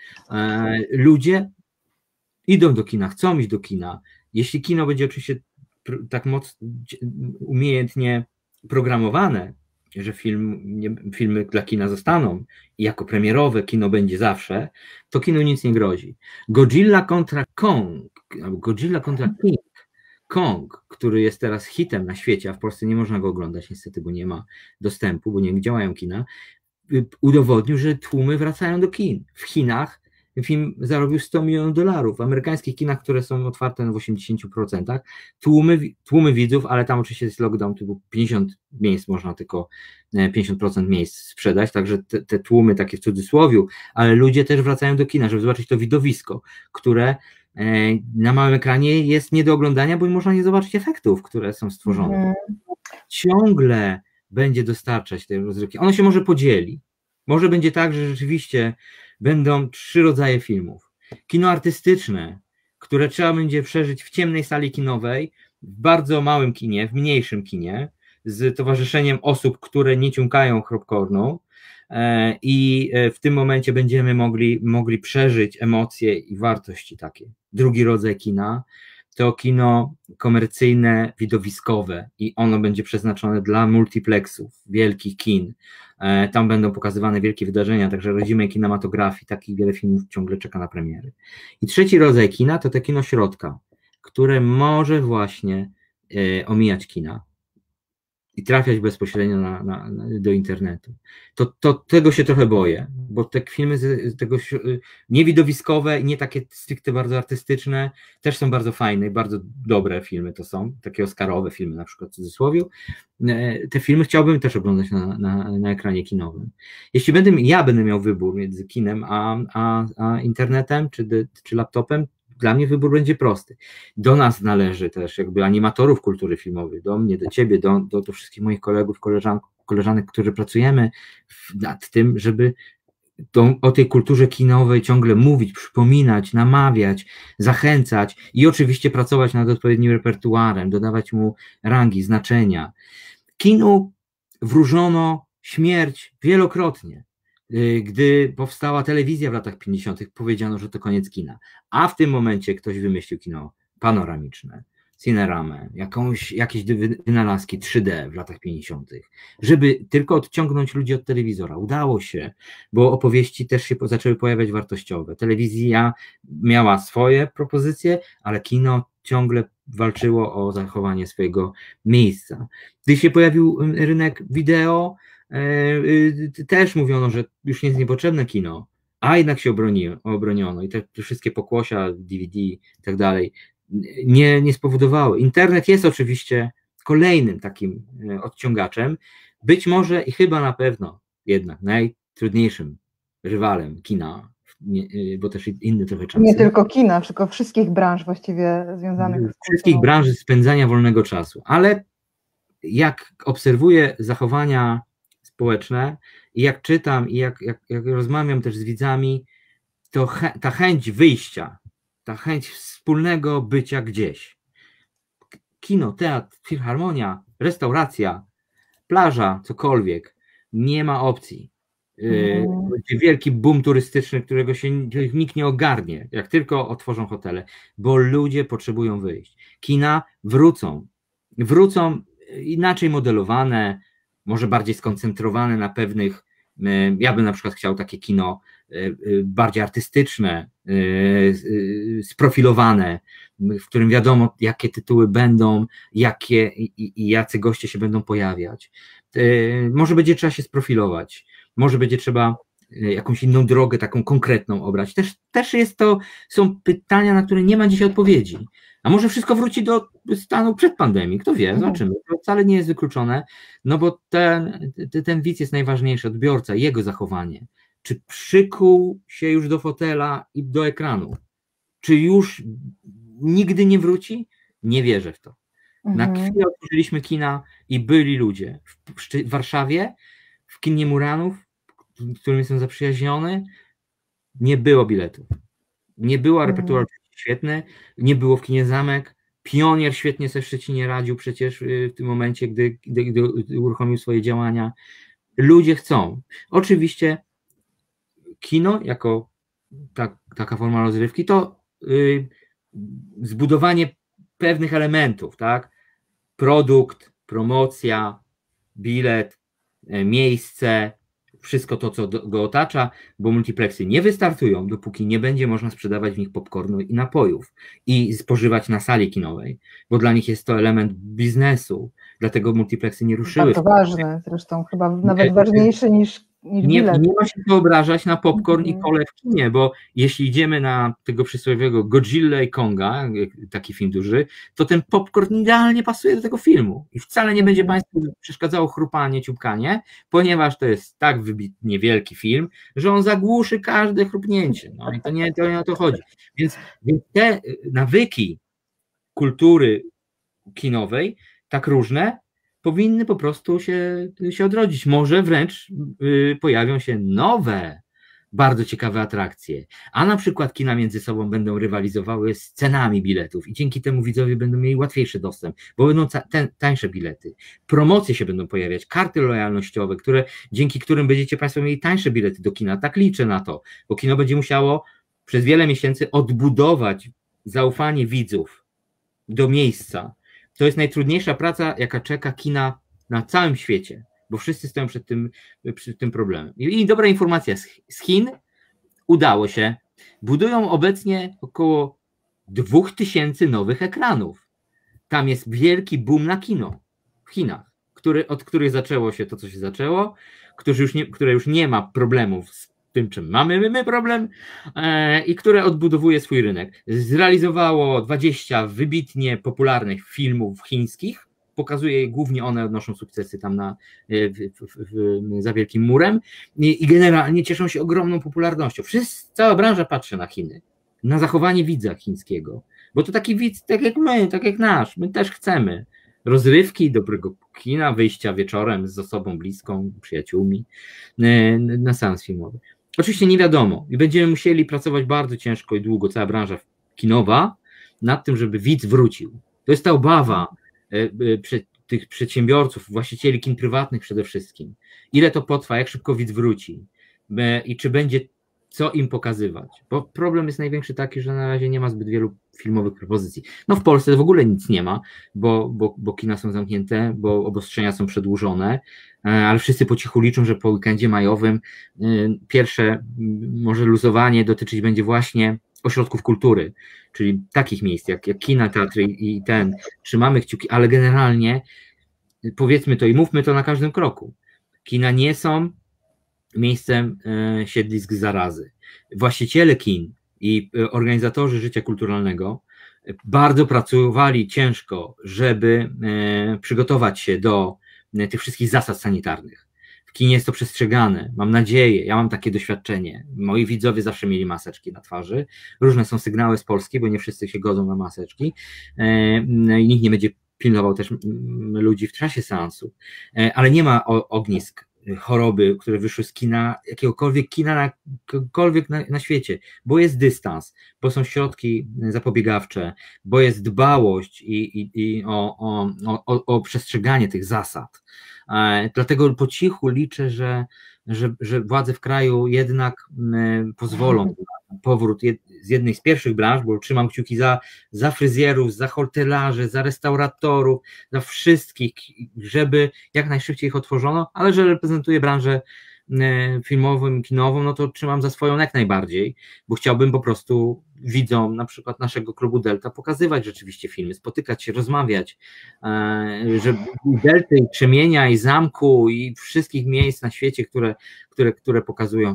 S2: Ludzie idą do kina, chcą iść do kina. Jeśli kino będzie oczywiście tak mocno umiejętnie programowane, że filmy dla kina zostaną i jako premierowe kino będzie zawsze, to kinu nic nie grozi. Godzilla kontra Kong, albo Godzilla kontra King Kong, który jest teraz hitem na świecie, a w Polsce nie można go oglądać niestety, bo nie ma dostępu, bo nie działają kina, udowodnił, że tłumy wracają do kin. W Chinach film zarobił $100 milionów. W amerykańskich kinach, które są otwarte w 80%, tłumy widzów, ale tam oczywiście jest lockdown, typu 50 miejsc można tylko 50% miejsc sprzedać, także te tłumy takie w cudzysłowiu, ale ludzie też wracają do kina, żeby zobaczyć to widowisko, które na małym ekranie jest nie do oglądania, bo można nie zobaczyć efektów, które są stworzone. Ciągle będzie dostarczać tej rozrywki. Ono się może podzieli. Może będzie tak, że rzeczywiście będą 3 rodzaje filmów. Kino artystyczne, które trzeba będzie przeżyć w ciemnej sali kinowej, w bardzo małym kinie, w mniejszym kinie, z towarzyszeniem osób, które nie ciumkają popcornu, i w tym momencie będziemy mogli przeżyć emocje i wartości takie. Drugi rodzaj kina to kino komercyjne, widowiskowe i ono będzie przeznaczone dla multiplexów, wielkich kin. Tam będą pokazywane wielkie wydarzenia, także rodzimej kinematografii, takich wiele filmów ciągle czeka na premiery. I trzeci rodzaj kina to te kino środka, które może właśnie omijać kina i trafiać bezpośrednio do internetu. To tego się trochę boję, bo te filmy tego niewidowiskowe i nie takie stricte bardzo artystyczne też są bardzo fajne, bardzo dobre filmy to są, takie oscarowe filmy na przykład w cudzysłowiu. Te filmy chciałbym też oglądać na ekranie kinowym. Jeśli będę miał wybór między kinem a internetem czy laptopem, dla mnie wybór będzie prosty. Do nas należy też jakby animatorów kultury filmowej, do mnie, do ciebie, do wszystkich moich kolegów, koleżanek, którzy pracujemy nad tym, żeby o tej kulturze kinowej ciągle mówić, przypominać, namawiać, zachęcać i oczywiście pracować nad odpowiednim repertuarem, dodawać mu rangi, znaczenia. Kinu wróżono śmierć wielokrotnie. Gdy powstała telewizja w latach 50., powiedziano, że to koniec kina. A w tym momencie ktoś wymyślił kino panoramiczne, cineramę, jakieś wynalazki 3D w latach 50., żeby tylko odciągnąć ludzi od telewizora. Udało się, bo opowieści też się zaczęły pojawiać wartościowe. Telewizja miała swoje propozycje, ale kino ciągle walczyło o zachowanie swojego miejsca. Gdy się pojawił rynek wideo, też mówiono, że już nie jest niepotrzebne kino, a jednak się obroniono i te wszystkie pokłosia, DVD i tak dalej nie spowodowały. Internet jest oczywiście kolejnym takim odciągaczem, być może i chyba na pewno jednak najtrudniejszym rywalem kina, bo też inny trochę czas.
S1: Nie tylko kina, tylko wszystkich branż właściwie związanych z kulturą.
S2: Wszystkich branż spędzania wolnego czasu, ale jak obserwuję zachowania społeczne i jak czytam i jak rozmawiam też z widzami, to ta chęć wyjścia, ta chęć wspólnego bycia gdzieś. Kino, teatr, filharmonia, restauracja, plaża, cokolwiek. Nie ma opcji. Wielki boom turystyczny, którego się nikt nie ogarnie, jak tylko otworzą hotele, bo ludzie potrzebują wyjść. Kina wrócą inaczej modelowane, może bardziej skoncentrowane na pewnych, ja bym na przykład chciał takie kino bardziej artystyczne, sprofilowane, w którym wiadomo, jakie tytuły będą, jacy goście się będą pojawiać. Może będzie trzeba się sprofilować, może będzie trzeba jakąś inną drogę, taką konkretną obrać. Też są pytania, na które nie ma dzisiaj odpowiedzi. A może wszystko wróci do stanu przed pandemii, kto wie, zobaczymy. To wcale nie jest wykluczone, no bo ten widz jest najważniejszy, odbiorca, jego zachowanie. Czy przykuł się już do fotela i do ekranu? Czy już nigdy nie wróci? Nie wierzę w to. Na chwilę otworzyliśmy kina i byli ludzie. W Warszawie, w kinie Muranów, z którym jestem zaprzyjaźniony, nie było biletów. Nie było repertuaru świetny, nie było w kinie Zamek. Pionier świetnie sobie w Szczecinie radził przecież w tym momencie, gdy uruchomił swoje działania. Ludzie chcą. Oczywiście kino jako taka forma rozrywki to zbudowanie pewnych elementów, tak? Produkt, promocja, bilet, miejsce, wszystko to, co go otacza, bo multiplexy nie wystartują, dopóki nie będzie można sprzedawać w nich popcornu i napojów i spożywać na sali kinowej, bo dla nich jest to element biznesu, dlatego multiplexy nie ruszyły.
S1: Bardzo ważne, zresztą chyba nawet ważniejszy niż
S2: Nie ma się wyobrażać na popcorn i kole w kinie, bo jeśli idziemy na tego przysłowiowego Godzilla i Konga, taki film duży, to ten popcorn idealnie pasuje do tego filmu i wcale nie będzie Państwu przeszkadzało chrupanie, ciupkanie, ponieważ to jest tak wybitnie wielki film, że on zagłuszy każde chrupnięcie. No i to nie o to chodzi. Więc te nawyki kultury kinowej, tak różne, powinny po prostu się odrodzić. Może wręcz pojawią się nowe, bardzo ciekawe atrakcje, a na przykład kina między sobą będą rywalizowały z cenami biletów i dzięki temu widzowie będą mieli łatwiejszy dostęp, bo będą tańsze bilety. Promocje się będą pojawiać, karty lojalnościowe, dzięki którym będziecie Państwo mieli tańsze bilety do kina. Tak liczę na to, bo kino będzie musiało przez wiele miesięcy odbudować zaufanie widzów do miejsca. To jest najtrudniejsza praca, jaka czeka kina na całym świecie, bo wszyscy stoją przed tym problemem. I dobra informacja, z Chin udało się. Budują obecnie około 2000 nowych ekranów. Tam jest wielki boom na kino w Chinach, od których zaczęło się to, co się zaczęło, które już nie ma problemów z tym, czym mamy my problem, i które odbudowuje swój rynek. Zrealizowało 20 wybitnie popularnych filmów chińskich, pokazuje głównie one odnoszą sukcesy tam za Wielkim Murem i generalnie cieszą się ogromną popularnością. Cała branża patrzy na Chiny, na zachowanie widza chińskiego, bo to taki widz tak jak my, tak jak nasz, my też chcemy rozrywki, dobrego kina, wyjścia wieczorem z osobą bliską, przyjaciółmi na seans filmowy. Oczywiście nie wiadomo i będziemy musieli pracować bardzo ciężko i długo, cała branża kinowa, nad tym, żeby widz wrócił. To jest ta obawa tych przedsiębiorców, właścicieli kin prywatnych przede wszystkim. Ile to potrwa, jak szybko widz wróci i czy będzie co im pokazywać. Bo problem jest największy taki, że na razie nie ma zbyt wielu filmowych propozycji. No w Polsce w ogóle nic nie ma, bo kina są zamknięte, bo obostrzenia są przedłużone, ale wszyscy po cichu liczą, że po weekendzie majowym pierwsze może luzowanie dotyczyć będzie właśnie ośrodków kultury, czyli takich miejsc jak kina, teatry i trzymamy kciuki, ale generalnie powiedzmy to i mówmy to na każdym kroku. Kina nie są miejscem siedlisk zarazy. Właściciele kin i organizatorzy życia kulturalnego bardzo pracowali ciężko, żeby przygotować się do tych wszystkich zasad sanitarnych. W kinie jest to przestrzegane, mam nadzieję, ja mam takie doświadczenie. Moi widzowie zawsze mieli maseczki na twarzy. Różne są sygnały z Polski, bo nie wszyscy się godzą na maseczki i nikt nie będzie pilnował też ludzi w czasie seansu, ale nie ma ognisk, choroby, które wyszły z kina, jakiegokolwiek kina na świecie, bo jest dystans, bo są środki zapobiegawcze, bo jest dbałość i o przestrzeganie tych zasad. Dlatego po cichu liczę, że władze w kraju jednak pozwolą na powrót z jednej z pierwszych branż, bo trzymam kciuki za fryzjerów, za hotelarzy, za restauratorów, za wszystkich, żeby jak najszybciej ich otworzono, ale że reprezentuję branżę filmową, kinową, no to trzymam za swoją jak najbardziej, bo chciałbym po prostu widzom na przykład naszego klubu Delta pokazywać rzeczywiście filmy, spotykać się, rozmawiać, że Delty, i Krzemienia, i Zamku, i wszystkich miejsc na świecie, które pokazują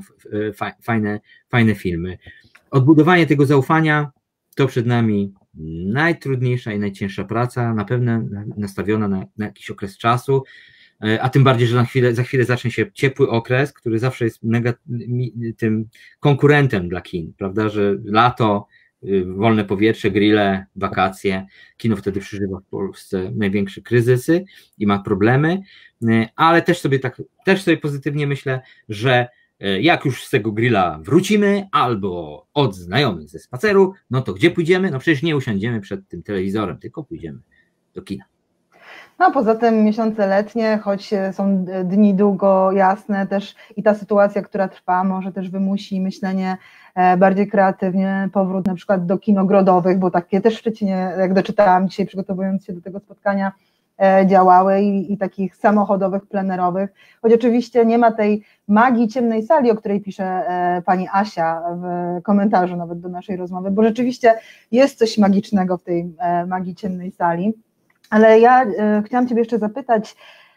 S2: fajne filmy. Odbudowanie tego zaufania to przed nami najtrudniejsza i najcięższa praca, na pewno nastawiona na jakiś okres czasu, a tym bardziej, że za chwilę zacznie się ciepły okres, który zawsze jest tym konkurentem dla kin, prawda, że lato, wolne powietrze, grille, wakacje, kino wtedy przeżywa w Polsce największe kryzysy i ma problemy, ale też sobie pozytywnie myślę, że jak już z tego grilla wrócimy albo od znajomych ze spaceru, no to gdzie pójdziemy? No przecież nie usiądziemy przed tym telewizorem, tylko pójdziemy do kina.
S1: No poza tym miesiące letnie, choć są dni długo jasne też i ta sytuacja, która trwa, może też wymusi myślenie bardziej kreatywnie, powrót na przykład do kin ogrodowych, bo takie też w Szczecinie, jak doczytałam dzisiaj przygotowując się do tego spotkania, działały i takich samochodowych, plenerowych, choć oczywiście nie ma tej magii ciemnej sali, o której pisze pani Asia w komentarzu nawet do naszej rozmowy, bo rzeczywiście jest coś magicznego w tej magii ciemnej sali. Ale ja chciałam Ciebie jeszcze zapytać,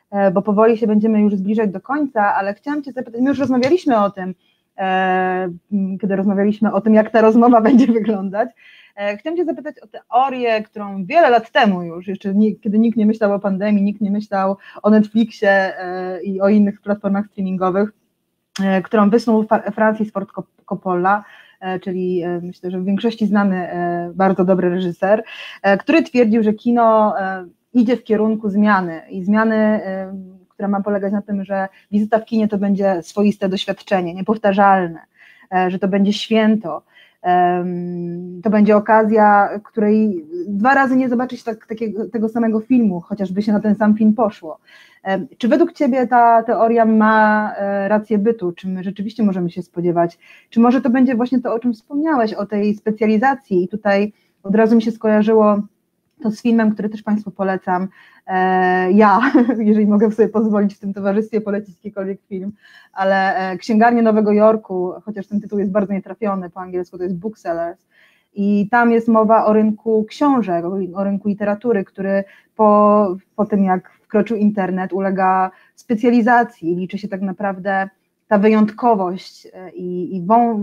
S1: bo powoli się będziemy już zbliżać do końca, ale chciałam Cię zapytać, my już rozmawialiśmy o tym, kiedy rozmawialiśmy o tym, jak ta rozmowa będzie wyglądać. Chciałam Cię zapytać o teorię, którą wiele lat temu już, jeszcze kiedy nikt nie myślał o pandemii, nikt nie myślał o Netflixie i o innych platformach streamingowych, którą wysnuł Francis Ford Coppola, czyli myślę, że w większości znany, bardzo dobry reżyser, który twierdził, że kino idzie w kierunku zmiany i zmiany, która ma polegać na tym, że wizyta w kinie to będzie swoiste doświadczenie, niepowtarzalne, że to będzie święto, to będzie okazja, której 2 razy nie zobaczyć tego samego filmu, chociażby się na ten sam film poszło. Czy według Ciebie ta teoria ma rację bytu? Czy my rzeczywiście możemy się spodziewać? Czy może to będzie właśnie to, o czym wspomniałeś, o tej specjalizacji? I tutaj od razu mi się skojarzyło to z filmem, który też Państwu polecam. Ja, jeżeli mogę sobie pozwolić w tym towarzystwie polecić jakikolwiek film, ale Księgarnie Nowego Jorku, chociaż ten tytuł jest bardzo nietrafiony, po angielsku to jest Booksellers, i tam jest mowa o rynku książek, o rynku literatury, który po tym, jak wkroczył internet, ulega specjalizacji, liczy się tak naprawdę ta wyjątkowość i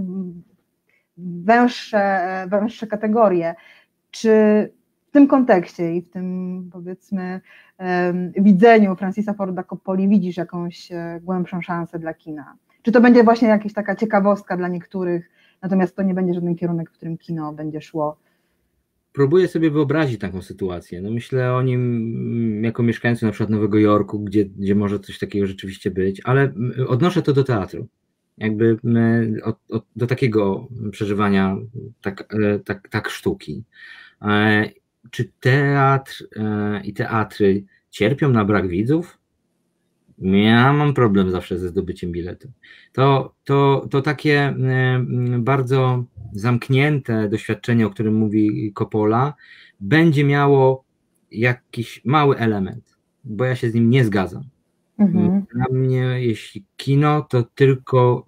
S1: węższe kategorie. Czy w tym kontekście i w tym, powiedzmy, widzeniu Francisa Forda Coppoli widzisz jakąś głębszą szansę dla kina? Czy to będzie właśnie jakaś taka ciekawostka dla niektórych, natomiast to nie będzie żaden kierunek, w którym kino będzie szło?
S2: Próbuję sobie wyobrazić taką sytuację. No myślę o nim jako mieszkańcu na przykład Nowego Jorku, gdzie może coś takiego rzeczywiście być, ale odnoszę to do teatru. Jakby do takiego przeżywania tak sztuki. Czy teatr i teatry cierpią na brak widzów? Ja mam problem zawsze ze zdobyciem biletu. To takie bardzo zamknięte doświadczenie, o którym mówi Coppola, będzie miało jakiś mały element, bo ja się z nim nie zgadzam. Dla mnie, jeśli kino, to tylko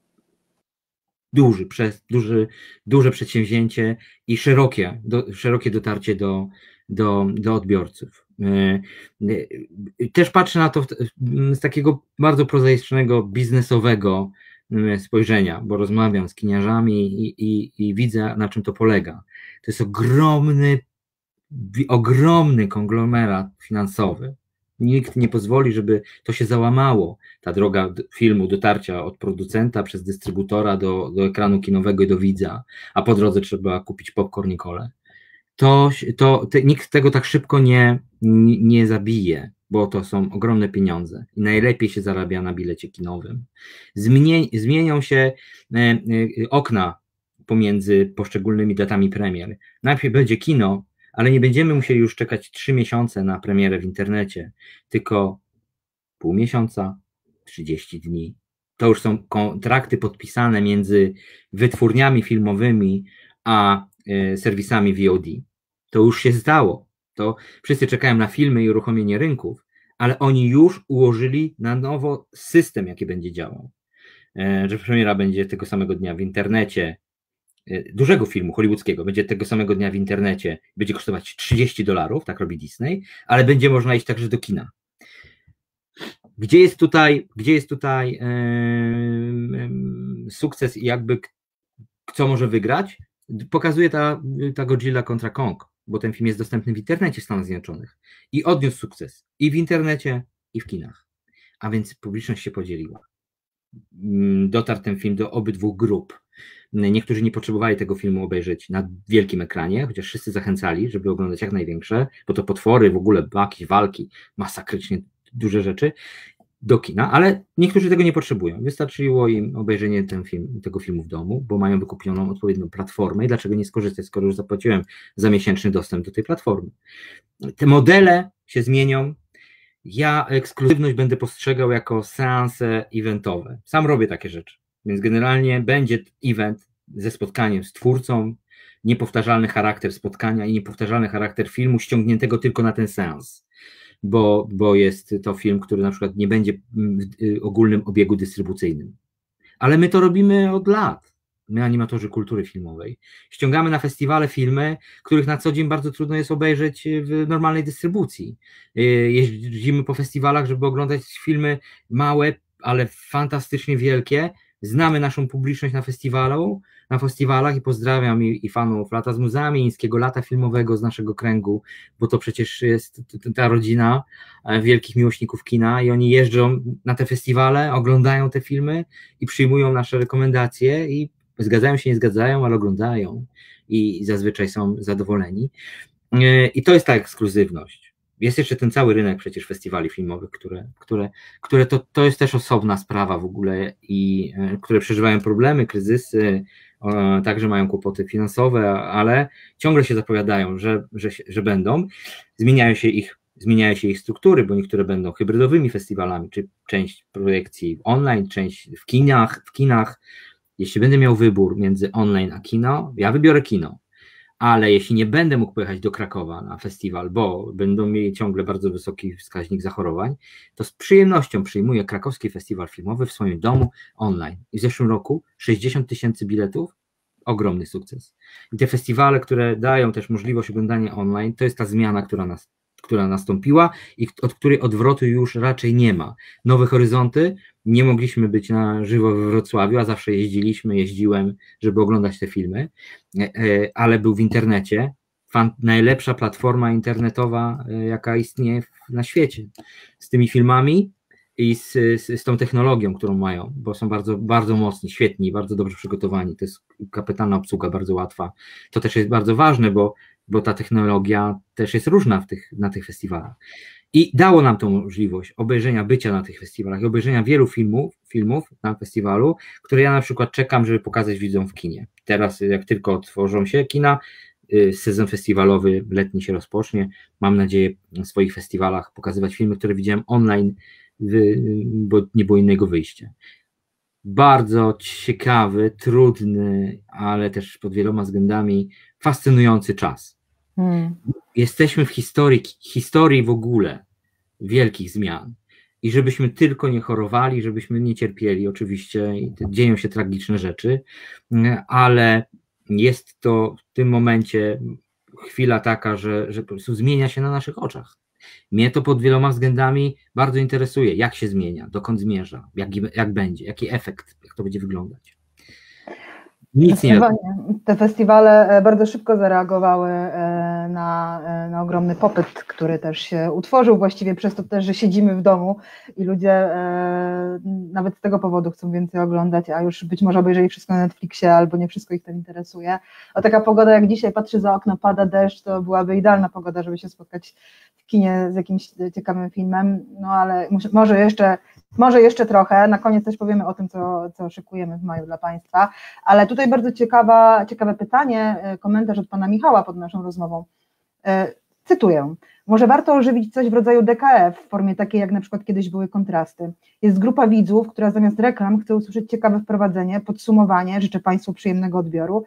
S2: duże przedsięwzięcie i szerokie dotarcie do odbiorców. Też patrzę na to z takiego bardzo prozaicznego, biznesowego spojrzenia, bo rozmawiam z kiniarzami i widzę, na czym to polega. To jest ogromny konglomerat finansowy. Nikt nie pozwoli, żeby to się załamało, ta droga filmu, dotarcia od producenta przez dystrybutora do ekranu kinowego i do widza, a po drodze trzeba kupić popcorn i kolę. Nikt tego tak szybko nie zabije, bo to są ogromne pieniądze i najlepiej się zarabia na bilecie kinowym. Zmienią się okna pomiędzy poszczególnymi datami premier. Najpierw będzie kino, ale nie będziemy musieli już czekać 3 miesiące na premierę w internecie, tylko pół miesiąca, 30 dni. To już są kontrakty podpisane między wytwórniami filmowymi a serwisami VOD. To już się zdało. To wszyscy czekają na filmy i uruchomienie rynków, ale oni już ułożyli na nowo system, jaki będzie działał. Że premiera będzie tego samego dnia w internecie, dużego filmu hollywoodzkiego będzie tego samego dnia w internecie, będzie kosztować $30, tak robi Disney, ale będzie można iść także do kina. Gdzie jest tutaj sukces i jakby co może wygrać? Pokazuje ta Godzilla kontra Kong, bo ten film jest dostępny w internecie w Stanach Zjednoczonych i odniósł sukces i w internecie, i w kinach. A więc publiczność się podzieliła. Dotarł ten film do obydwu grup. Niektórzy nie potrzebowali tego filmu obejrzeć na wielkim ekranie, chociaż wszyscy zachęcali, żeby oglądać jak największe, bo to potwory, w ogóle jakieś walki, masakrycznie duże rzeczy, do kina, ale niektórzy tego nie potrzebują. Wystarczyło im obejrzenie tego filmu w domu, bo mają wykupioną odpowiednią platformę i dlaczego nie skorzystać, skoro już zapłaciłem za miesięczny dostęp do tej platformy. Te modele się zmienią. Ja ekskluzywność będę postrzegał jako seanse eventowe. Sam robię takie rzeczy, więc generalnie będzie event ze spotkaniem z twórcą, niepowtarzalny charakter spotkania i niepowtarzalny charakter filmu ściągniętego tylko na ten seans, bo jest to film, który na przykład nie będzie w ogólnym obiegu dystrybucyjnym. Ale my to robimy od lat. my animatorzy kultury filmowej, ściągamy na festiwale filmy, których na co dzień bardzo trudno jest obejrzeć w normalnej dystrybucji. Jeździmy po festiwalach, żeby oglądać filmy małe, ale fantastycznie wielkie. Znamy naszą publiczność na festiwalach i pozdrawiam i fanów Lata z Muzami, Inskiego Lata Filmowego z naszego kręgu, bo to przecież jest ta rodzina wielkich miłośników kina i oni jeżdżą na te festiwale, oglądają te filmy i przyjmują nasze rekomendacje i zgadzają się, nie zgadzają, ale oglądają i zazwyczaj są zadowoleni. I to jest ta ekskluzywność. Jest jeszcze ten cały rynek przecież festiwali filmowych, które to jest też osobna sprawa w ogóle i które przeżywają problemy, kryzysy, także mają kłopoty finansowe, ale ciągle się zapowiadają, że będą. Zmieniają się ich struktury, bo niektóre będą hybrydowymi festiwalami, czy część projekcji online, część w kinach. Jeśli będę miał wybór między online a kino, ja wybiorę kino. Ale jeśli nie będę mógł pojechać do Krakowa na festiwal, bo będą mieli ciągle bardzo wysoki wskaźnik zachorowań, to z przyjemnością przyjmuję krakowski festiwal filmowy w swoim domu online. I w zeszłym roku 60 000 biletów, ogromny sukces. I te festiwale, które dają też możliwość oglądania online, to jest ta zmiana, która nastąpiła i od której odwrotu już raczej nie ma. Nowe horyzonty, nie mogliśmy być na żywo we Wrocławiu, a zawsze jeździłem, żeby oglądać te filmy, ale był w internecie, najlepsza platforma internetowa, jaka istnieje na świecie, z tymi filmami i z tą technologią, którą mają, bo są bardzo, bardzo mocni, świetni, bardzo dobrze przygotowani, to jest kapitalna obsługa, bardzo łatwa. To też jest bardzo ważne, bo ta technologia też jest różna na tych festiwalach. I dało nam tą możliwość obejrzenia, bycia na tych festiwalach i obejrzenia wielu filmów na festiwalu, które ja na przykład czekam, żeby pokazać widzom w kinie. Teraz jak tylko otworzą się kina, sezon festiwalowy letni się rozpocznie, mam nadzieję na swoich festiwalach pokazywać filmy, które widziałem online, bo nie było innego wyjścia. Bardzo ciekawy, trudny, ale też pod wieloma względami fascynujący czas. Jesteśmy w historii w ogóle wielkich zmian i żebyśmy tylko nie chorowali, żebyśmy nie cierpieli, oczywiście dzieją się tragiczne rzeczy, ale jest to w tym momencie chwila taka, że po prostu zmienia się na naszych oczach. Mnie to pod wieloma względami bardzo interesuje, jak się zmienia, dokąd zmierza, jak będzie, jaki efekt, jak to będzie wyglądać. Nic nie.
S1: Te festiwale bardzo szybko zareagowały na ogromny popyt, który też się utworzył właściwie przez to też, że siedzimy w domu i ludzie nawet z tego powodu chcą więcej oglądać, a już być może obejrzeli wszystko na Netflixie albo nie wszystko ich tam interesuje. A taka pogoda, jak dzisiaj patrzy za okno, pada deszcz, to byłaby idealna pogoda, żeby się spotkać w kinie z jakimś ciekawym filmem, no ale może jeszcze trochę, na koniec też powiemy o tym, co szykujemy w maju dla Państwa, ale tutaj bardzo ciekawe pytanie, komentarz od Pana Michała pod naszą rozmową. Cytuję: może warto ożywić coś w rodzaju DKF w formie takiej, jak na przykład kiedyś były kontrasty. Jest grupa widzów, która zamiast reklam chce usłyszeć ciekawe wprowadzenie, podsumowanie, życzę Państwu przyjemnego odbioru,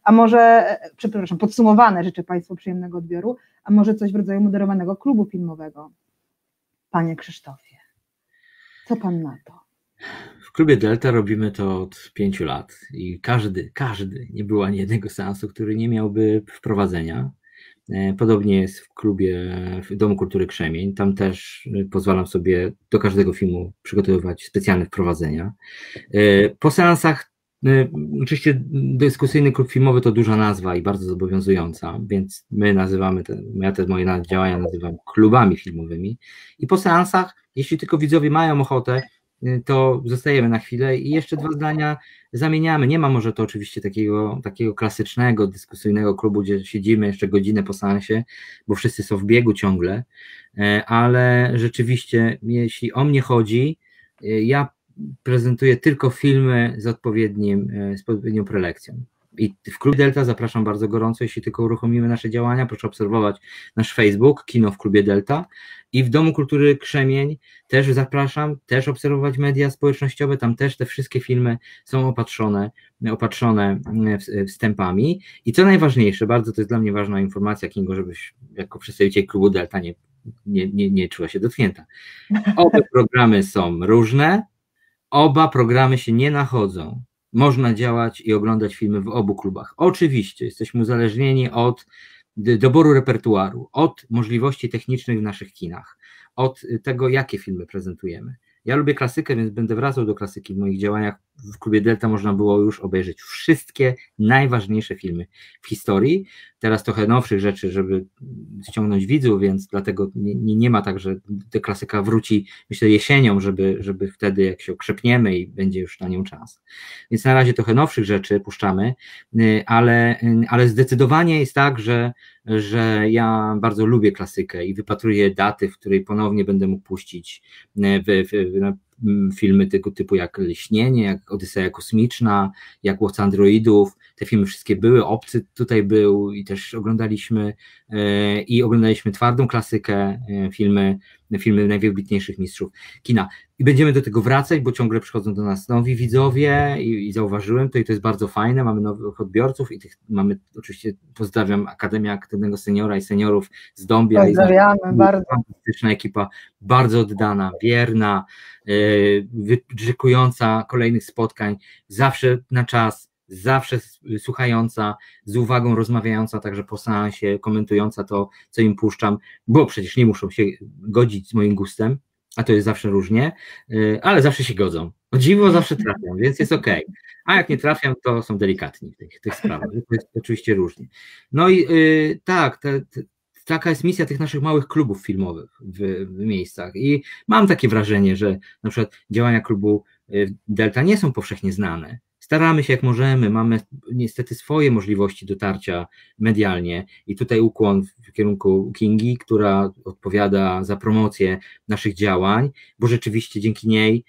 S1: podsumowane, życzę Państwu przyjemnego odbioru, a może coś w rodzaju moderowanego klubu filmowego. Panie Krzysztofie, co Pan na to?
S2: W klubie Delta robimy to od 5 lat i każdy, nie było ani jednego seansu, który nie miałby wprowadzenia. Podobnie jest w Domu Kultury Krzemień, tam też pozwalam sobie do każdego filmu przygotowywać specjalne wprowadzenia. Po seansach, oczywiście dyskusyjny klub filmowy to duża nazwa i bardzo zobowiązująca, więc ja te moje działania nazywam klubami filmowymi i po seansach, jeśli tylko widzowie mają ochotę, to zostajemy na chwilę i jeszcze 2 zdania zamieniamy. Nie ma może to oczywiście takiego klasycznego, dyskusyjnego klubu, gdzie siedzimy jeszcze godzinę po seansie, bo wszyscy są w biegu ciągle, ale rzeczywiście, jeśli o mnie chodzi, ja prezentuję tylko filmy z odpowiednią prelekcją. I w klubie Delta zapraszam bardzo gorąco, jeśli tylko uruchomimy nasze działania, proszę obserwować nasz Facebook, Kino w klubie Delta, i w Domu Kultury Krzemień też zapraszam, też obserwować media społecznościowe, tam też te wszystkie filmy są opatrzone wstępami. I co najważniejsze, bardzo to jest dla mnie ważna informacja, Kingo, żebyś jako przedstawiciel klubu Delta nie czuła się dotknięta. Oba programy są różne, oba programy się nie nachodzą. można działać i oglądać filmy w obu klubach. Oczywiście jesteśmy uzależnieni od doboru repertuaru, od możliwości technicznych w naszych kinach, od tego, jakie filmy prezentujemy. Ja lubię klasykę, więc będę wracał do klasyki. W moich działaniach w klubie Delta można było już obejrzeć wszystkie najważniejsze filmy w historii. Teraz trochę nowszych rzeczy, żeby ściągnąć widzów, więc dlatego nie ma tak, że ta klasyka wróci, myślę, jesienią, żeby wtedy, jak się okrzepniemy i będzie już na nią czas. Więc na razie trochę nowszych rzeczy puszczamy, ale zdecydowanie jest tak, że ja bardzo lubię klasykę i wypatruję daty, w której ponownie będę mógł puścić filmy tego typu jak Lśnienie, jak Odyseja Kosmiczna, jak Łowca Androidów. Te filmy wszystkie były, Obcy tutaj był i też oglądaliśmy twardą klasykę, filmy najwybitniejszych mistrzów kina. I będziemy do tego wracać, bo ciągle przychodzą do nas nowi widzowie i zauważyłem to i to jest bardzo fajne, mamy nowych odbiorców i mamy, oczywiście pozdrawiam Akademię Aktywnego Seniora i seniorów z Dąbia.
S1: Pozdrawiamy bardzo.
S2: Fantastyczna ekipa, bardzo oddana, wierna, wyczekująca kolejnych spotkań, zawsze na czas, zawsze słuchająca, z uwagą rozmawiająca, także po seansie, komentująca to, co im puszczam, bo przecież nie muszą się godzić z moim gustem, a to jest zawsze różnie, ale zawsze się godzą. O dziwo zawsze trafią, więc jest okej. A jak nie trafiam, to są delikatni w tych sprawach. To jest oczywiście różnie. No i tak, taka jest misja tych naszych małych klubów filmowych w miejscach i mam takie wrażenie, że na przykład działania klubu Delta nie są powszechnie znane. Staramy się jak możemy, mamy niestety swoje możliwości dotarcia medialnie i tutaj ukłon w kierunku Kingi, która odpowiada za promocję naszych działań, bo rzeczywiście dzięki niej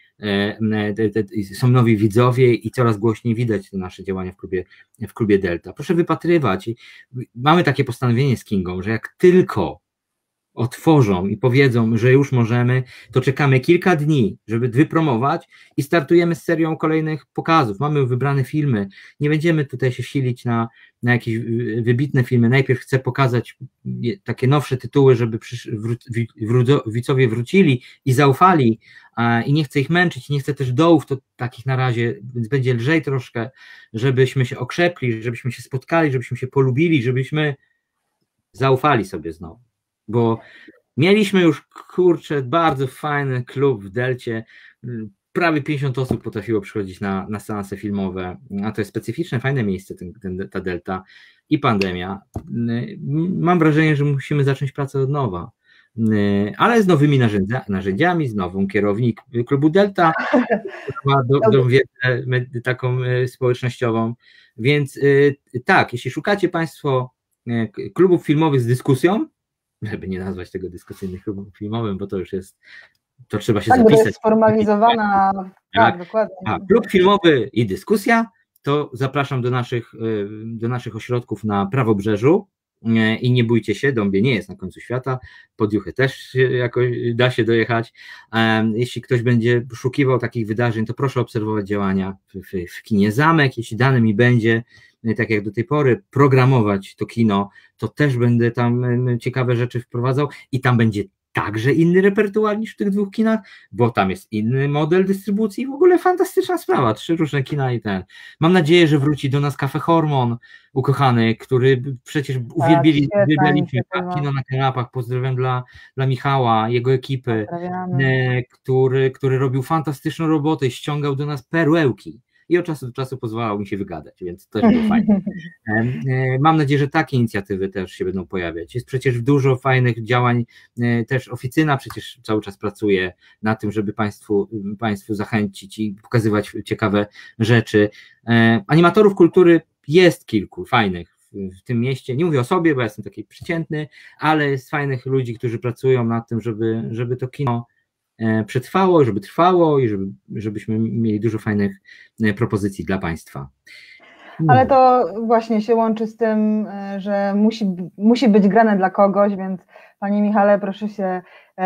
S2: są nowi widzowie i coraz głośniej widać te nasze działania w klubie Delta. Proszę wypatrywać. Mamy takie postanowienie z Kingą, że jak tylko otworzą i powiedzą, że już możemy, to czekamy kilka dni, żeby wypromować i startujemy z serią kolejnych pokazów. Mamy wybrane filmy, nie będziemy tutaj się silić na jakieś wybitne filmy. Najpierw chcę pokazać takie nowsze tytuły, żeby widzowie wrócili i zaufali i nie chcę ich męczyć, nie chcę też dołów to takich na razie, więc będzie lżej troszkę, żebyśmy się okrzepli, żebyśmy się spotkali, żebyśmy się polubili, żebyśmy zaufali sobie znowu. Bo mieliśmy już, kurczę, bardzo fajny klub w Delcie, prawie 50 osób potrafiło przychodzić na seanse filmowe, a to jest specyficzne, fajne miejsce, ta Delta i pandemia. Mam wrażenie, że musimy zacząć pracę od nowa, ale z nowymi narzędziami, z nową kierownik klubu Delta, ma dobrą wiedzę taką społecznościową, więc tak, jeśli szukacie Państwo klubów filmowych z dyskusją, żeby nie nazwać tego dyskusyjnym klubem filmowym, bo to już jest, to trzeba się zapisać.
S1: Jest sformalizowana, tak, dokładnie.
S2: Klub filmowy i dyskusja, to zapraszam do naszych ośrodków na Prawobrzeżu i nie bójcie się, Dąbie nie jest na końcu świata, pod Juchę też jakoś da się dojechać. Jeśli ktoś będzie poszukiwał takich wydarzeń, to proszę obserwować działania w kinie Zamek, jeśli dane mi będzie, tak jak do tej pory, programować to kino, to też będę tam ciekawe rzeczy wprowadzał i tam będzie także inny repertuar niż w tych dwóch kinach, bo tam jest inny model dystrybucji, w ogóle fantastyczna sprawa, 3 różne kina i ten. Mam nadzieję, że wróci do nas Cafe Hormon, ukochany, który przecież uwielbialiśmy, kino na kanapach, pozdrawiam dla Michała, jego ekipy, który robił fantastyczną robotę i ściągał do nas perełki. I od czasu do czasu pozwalał mi się wygadać, więc to było fajne. Mam nadzieję, że takie inicjatywy też się będą pojawiać. Jest przecież dużo fajnych działań, też Oficyna przecież cały czas pracuje na tym, żeby Państwu zachęcić i pokazywać ciekawe rzeczy. Animatorów kultury jest kilku fajnych w tym mieście. Nie mówię o sobie, bo ja jestem taki przeciętny, ale jest fajnych ludzi, którzy pracują nad tym, żeby to kino przetrwało, żeby trwało i żebyśmy mieli dużo fajnych propozycji dla Państwa.
S1: Ale to właśnie się łączy z tym, że musi być grane dla kogoś, więc Panie Michale, proszę się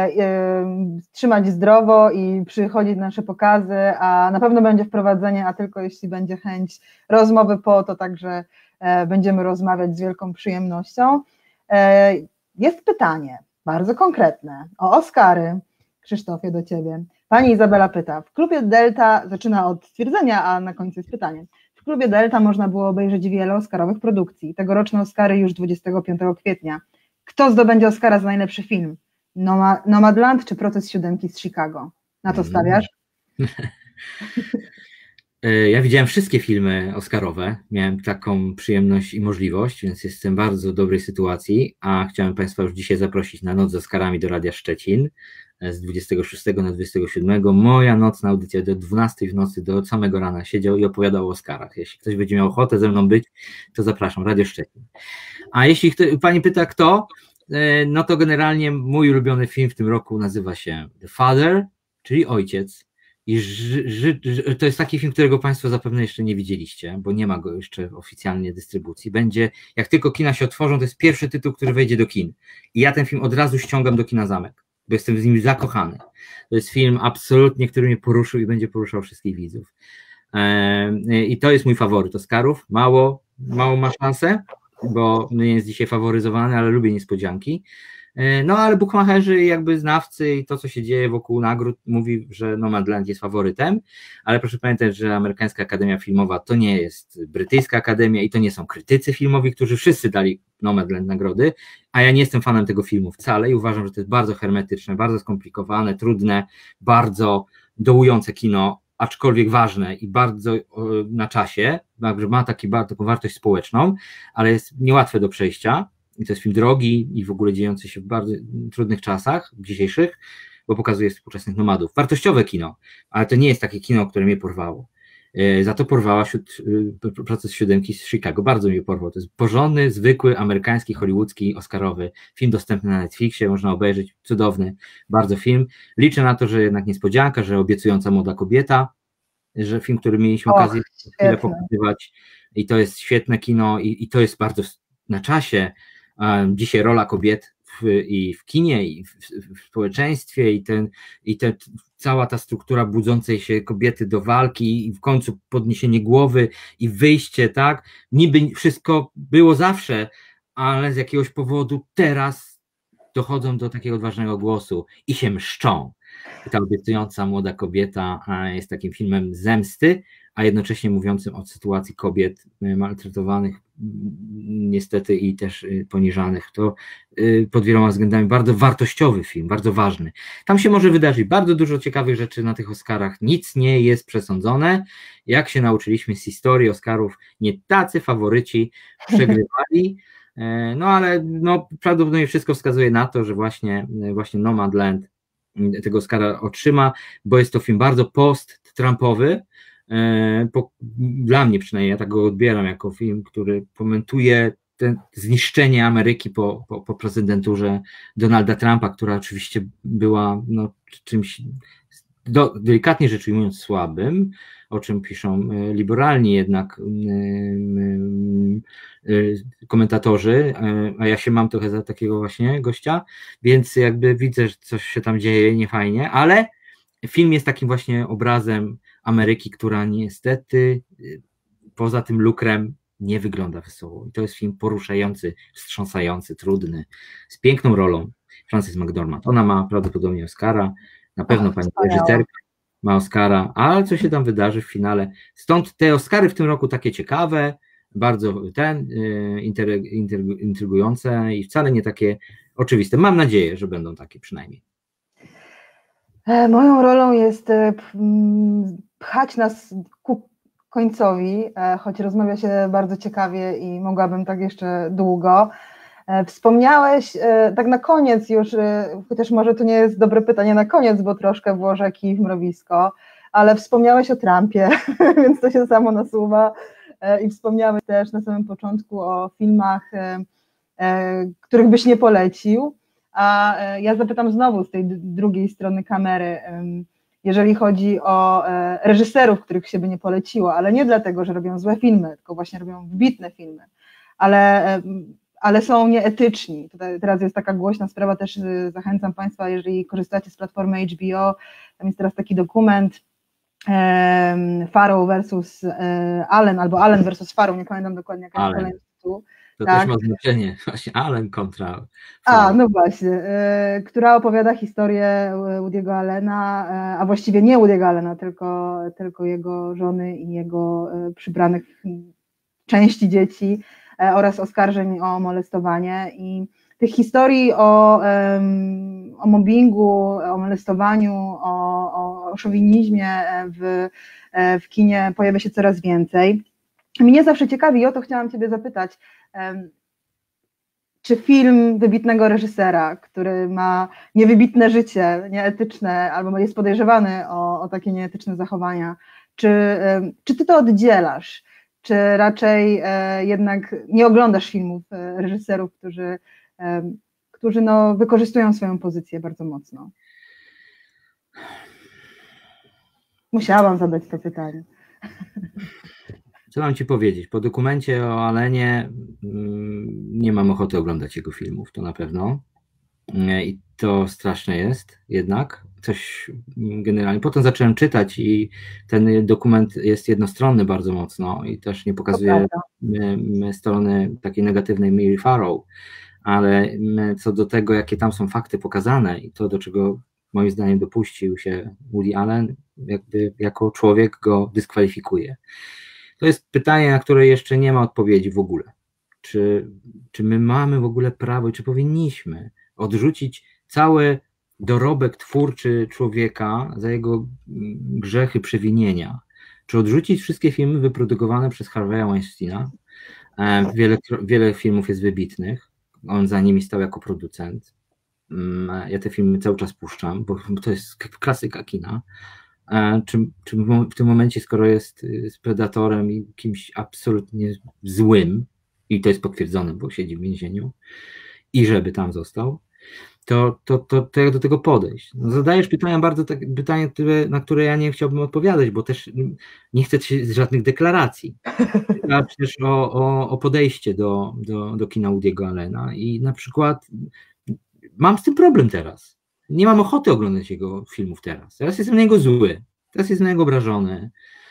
S1: trzymać zdrowo i przychodzić na nasze pokazy, a na pewno będzie wprowadzenie, a tylko jeśli będzie chęć rozmowy to także będziemy rozmawiać z wielką przyjemnością. Jest pytanie, bardzo konkretne, o Oscary. Krzysztofie, do Ciebie. Pani Izabela pyta, w klubie Delta, zaczyna od stwierdzenia, a na końcu jest pytanie. W klubie Delta można było obejrzeć wiele oscarowych produkcji. Tegoroczne Oscary już 25 kwietnia. Kto zdobędzie Oscara za najlepszy film? Nomadland czy Proces Siódemki z Chicago? Na to stawiasz?
S2: Ja widziałem wszystkie filmy oscarowe, miałem taką przyjemność i możliwość, więc jestem w bardzo dobrej sytuacji, a chciałem Państwa już dzisiaj zaprosić na noc z Oscarami do Radia Szczecin z 26 na 27. Moja nocna audycja do 12 w nocy, do samego rana siedział i opowiadał o Oscarach. Jeśli ktoś będzie miał ochotę ze mną być, to zapraszam, Radio Szczecin. A jeśli Pani pyta kto, no to generalnie mój ulubiony film w tym roku nazywa się The Father, czyli Ojciec. I to jest taki film, którego Państwo zapewne jeszcze nie widzieliście, bo nie ma go jeszcze oficjalnie dystrybucji. Będzie, jak tylko kina się otworzą, to jest pierwszy tytuł, który wejdzie do kin. I ja ten film od razu ściągam do kina Zamek, bo jestem z nim zakochany. To jest film absolutnie, który mnie poruszył i będzie poruszał wszystkich widzów. I to jest mój faworyt Oscarów. Mało ma szansę, bo nie jest dzisiaj faworyzowany, ale lubię niespodzianki. No ale bukmacherzy, jakby znawcy i to, co się dzieje wokół nagród, mówi, że Nomadland jest faworytem, ale proszę pamiętać, że Amerykańska Akademia Filmowa to nie jest brytyjska akademia i to nie są krytycy filmowi, którzy wszyscy dali Nomadland nagrody, a ja nie jestem fanem tego filmu wcale i uważam, że to jest bardzo hermetyczne, bardzo skomplikowane, trudne, bardzo dołujące kino, aczkolwiek ważne i bardzo na czasie, także ma taką wartość społeczną, ale jest niełatwe do przejścia. I to jest film drogi i w ogóle dziejący się w bardzo trudnych czasach dzisiejszych, bo pokazuje współczesnych nomadów. Wartościowe kino, ale to nie jest takie kino, które mnie porwało. Za to porwała Proces Siódemki z Chicago. Bardzo mnie porwał. To jest porządny, zwykły, amerykański, hollywoodzki, oscarowy film dostępny na Netflixie, można obejrzeć. Cudowny bardzo film. Liczę na to, że jednak niespodzianka, że obiecująca młoda kobieta, że film, który mieliśmy okazję chwilę pokazywać i to jest świetne kino i to jest bardzo na czasie. Dzisiaj rola kobiet i w kinie, i w społeczeństwie, i cała ta struktura budzącej się kobiety do walki, i w końcu podniesienie głowy i wyjście, tak? Niby wszystko było zawsze, ale z jakiegoś powodu teraz dochodzą do takiego odważnego głosu i się mszczą. I ta obiecująca młoda kobieta jest takim filmem zemsty, a jednocześnie mówiącym o sytuacji kobiet maltretowanych niestety i też poniżanych. To pod wieloma względami bardzo wartościowy film, bardzo ważny. Tam się może wydarzyć bardzo dużo ciekawych rzeczy na tych Oscarach. Nic nie jest przesądzone. Jak się nauczyliśmy z historii Oscarów, nie tacy faworyci przegrywali. No ale prawdopodobnie wszystko wskazuje na to, że właśnie Nomadland tego Oscara otrzyma, bo jest to film bardzo post-Trumpowy. Dla mnie przynajmniej, ja tak go odbieram jako film, który komentuje zniszczenie Ameryki po prezydenturze Donalda Trumpa, która oczywiście była czymś delikatnie rzecz ujmując słabym, o czym piszą liberalni jednak komentatorzy, a ja się mam trochę za takiego właśnie gościa, więc jakby widzę, że coś się tam dzieje niefajnie, ale film jest takim właśnie obrazem Ameryki, która niestety poza tym lukrem nie wygląda wesoło. I to jest film poruszający, wstrząsający, trudny, z piękną rolą Frances McDormand. Ona ma prawdopodobnie Oscara, na pewno pani reżyserka ma Oscara, ale co się tam wydarzy w finale? Stąd te Oscary w tym roku takie ciekawe, bardzo intrygujące i wcale nie takie oczywiste. Mam nadzieję, że będą takie przynajmniej.
S1: Moją rolą jest pchać nas ku końcowi, choć rozmawia się bardzo ciekawie i mogłabym tak jeszcze długo. Wspomniałeś, tak na koniec już, chociaż może to nie jest dobre pytanie na koniec, bo troszkę włożę kij w mrowisko, ale wspomniałeś o Trumpie, więc to się samo nasuwa i wspomniałeś też na samym początku o filmach, których byś nie polecił, a ja zapytam znowu z tej drugiej strony kamery, jeżeli chodzi o reżyserów, których się by nie poleciło, ale nie dlatego, że robią złe filmy, tylko właśnie robią wybitne filmy, ale są nieetyczni. Teraz jest taka głośna sprawa, też zachęcam Państwa, jeżeli korzystacie z platformy HBO, tam jest teraz taki dokument Farrow versus Allen, albo Allen versus Farrow, nie pamiętam dokładnie jaka jest kolejny tytuł.
S2: To
S1: tak.
S2: też ma znaczenie, właśnie Allen kontra...
S1: No właśnie, która opowiada historię Woody'ego Allena, a właściwie nie Woody'ego Allena, tylko jego żony i jego przybranych części dzieci oraz oskarżeń o molestowanie. I tych historii o mobbingu, o molestowaniu, o szowinizmie w kinie pojawia się coraz więcej. Mnie zawsze ciekawi, i o to chciałam Ciebie zapytać, czy film wybitnego reżysera, który ma niewybitne życie, nieetyczne, albo jest podejrzewany o takie nieetyczne zachowania, czy Ty to oddzielasz? Czy raczej jednak nie oglądasz filmów reżyserów, którzy wykorzystują swoją pozycję bardzo mocno? Musiałam zadać to pytanie.
S2: Co mam Ci powiedzieć? Po dokumencie o Allenie nie mam ochoty oglądać jego filmów, to na pewno. I to straszne jest jednak. Coś generalnie. Potem zacząłem czytać i ten dokument jest jednostronny bardzo mocno i też nie pokazuje strony takiej negatywnej Mary Farrow, ale co do tego, jakie tam są fakty pokazane i to, do czego moim zdaniem dopuścił się Woody Allen, jakby jako człowiek go dyskwalifikuje. To jest pytanie, na które jeszcze nie ma odpowiedzi w ogóle. Czy my mamy w ogóle prawo, czy powinniśmy odrzucić cały dorobek twórczy człowieka za jego grzechy, przewinienia? Czy odrzucić wszystkie filmy wyprodukowane przez Harvey'a Weinsteina? Wiele filmów jest wybitnych. On za nimi stał jako producent. Ja te filmy cały czas puszczam, bo to jest klasyka kina. Czy w tym momencie, skoro jest predatorem i kimś absolutnie złym, i to jest potwierdzone, bo siedzi w więzieniu, i żeby tam został, to jak do tego podejść? No, zadajesz pytania, na które ja nie chciałbym odpowiadać, bo też nie chcę żadnych deklaracji. A przecież o podejście do kina Woody'ego Allena i na przykład mam z tym problem teraz. Nie mam ochoty oglądać jego filmów teraz. Teraz jestem na niego zły. Teraz jestem na niego obrażony.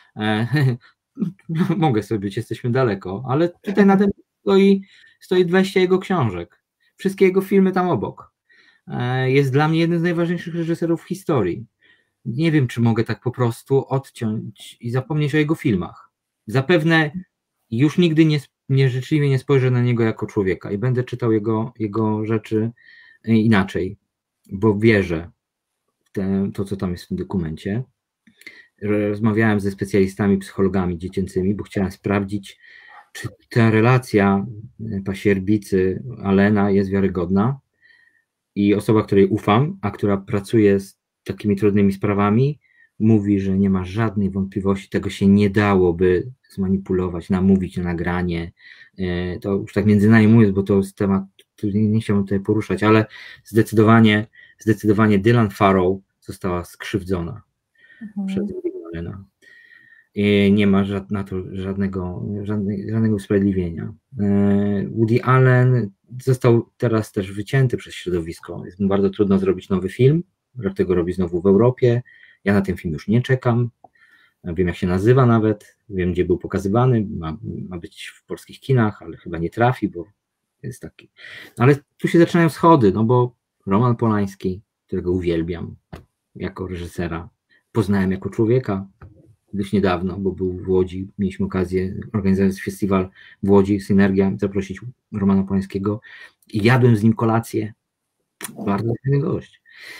S2: Mogę sobie być, jesteśmy daleko, ale tutaj na tym stoi 20 jego książek. Wszystkie jego filmy tam obok. Jest dla mnie jednym z najważniejszych reżyserów w historii. Nie wiem, czy mogę tak po prostu odciąć i zapomnieć o jego filmach. Zapewne już nigdy życzliwie nie spojrzę na niego jako człowieka i będę czytał jego rzeczy inaczej, bo wierzę w to, co tam jest w tym dokumencie. Rozmawiałem ze specjalistami, psychologami dziecięcymi, bo chciałem sprawdzić, czy ta relacja Pasierbicy, Allena jest wiarygodna i osoba, której ufam, a która pracuje z takimi trudnymi sprawami, mówi, że nie ma żadnej wątpliwości, tego się nie dałoby zmanipulować, namówić na nagranie. To już tak między nami mówiąc, bo to jest temat, który nie chciałbym tutaj poruszać, ale zdecydowanie Dylan Farrow została skrzywdzona przez Allena. Nie ma na to żadnego usprawiedliwienia. Woody Allen został teraz też wycięty przez środowisko. Jest mu bardzo trudno zrobić nowy film, dlatego robi znowu w Europie. Ja na ten film już nie czekam. Wiem, jak się nazywa nawet, wiem, gdzie był pokazywany, ma być w polskich kinach, ale chyba nie trafi, bo jest taki. Ale tu się zaczynają schody, no bo Roman Polański, którego uwielbiam jako reżysera, poznałem jako człowieka dość niedawno, bo był w Łodzi, mieliśmy okazję organizować festiwal w Łodzi, Synergia, zaprosić Romana Polańskiego i jadłem z nim kolację. Bardzo fajny gość.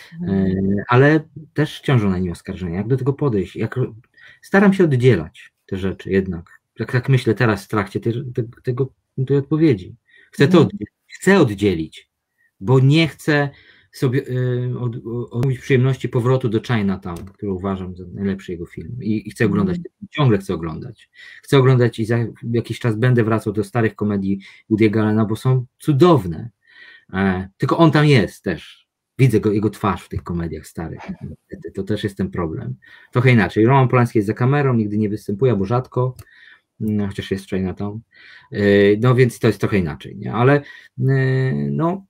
S2: Ale też ciążą na nim oskarżenia. Jak do tego podejść? Staram się oddzielać te rzeczy jednak. Tak myślę teraz w trakcie tej odpowiedzi. Chcę oddzielić, bo nie chcę sobie odmówić przyjemności powrotu do Chinatown, który uważam za najlepszy jego film. I chcę oglądać, ciągle chcę oglądać. Chcę oglądać i za jakiś czas będę wracał do starych komedii Woody'ego Allena, bo są cudowne. Tylko on tam jest też. Widzę jego twarz w tych komediach starych. To też jest ten problem. Trochę inaczej. Roman Polański jest za kamerą, nigdy nie występuje, bo rzadko, chociaż jest Chinatown. No więc to jest trochę inaczej, nie? Ale no.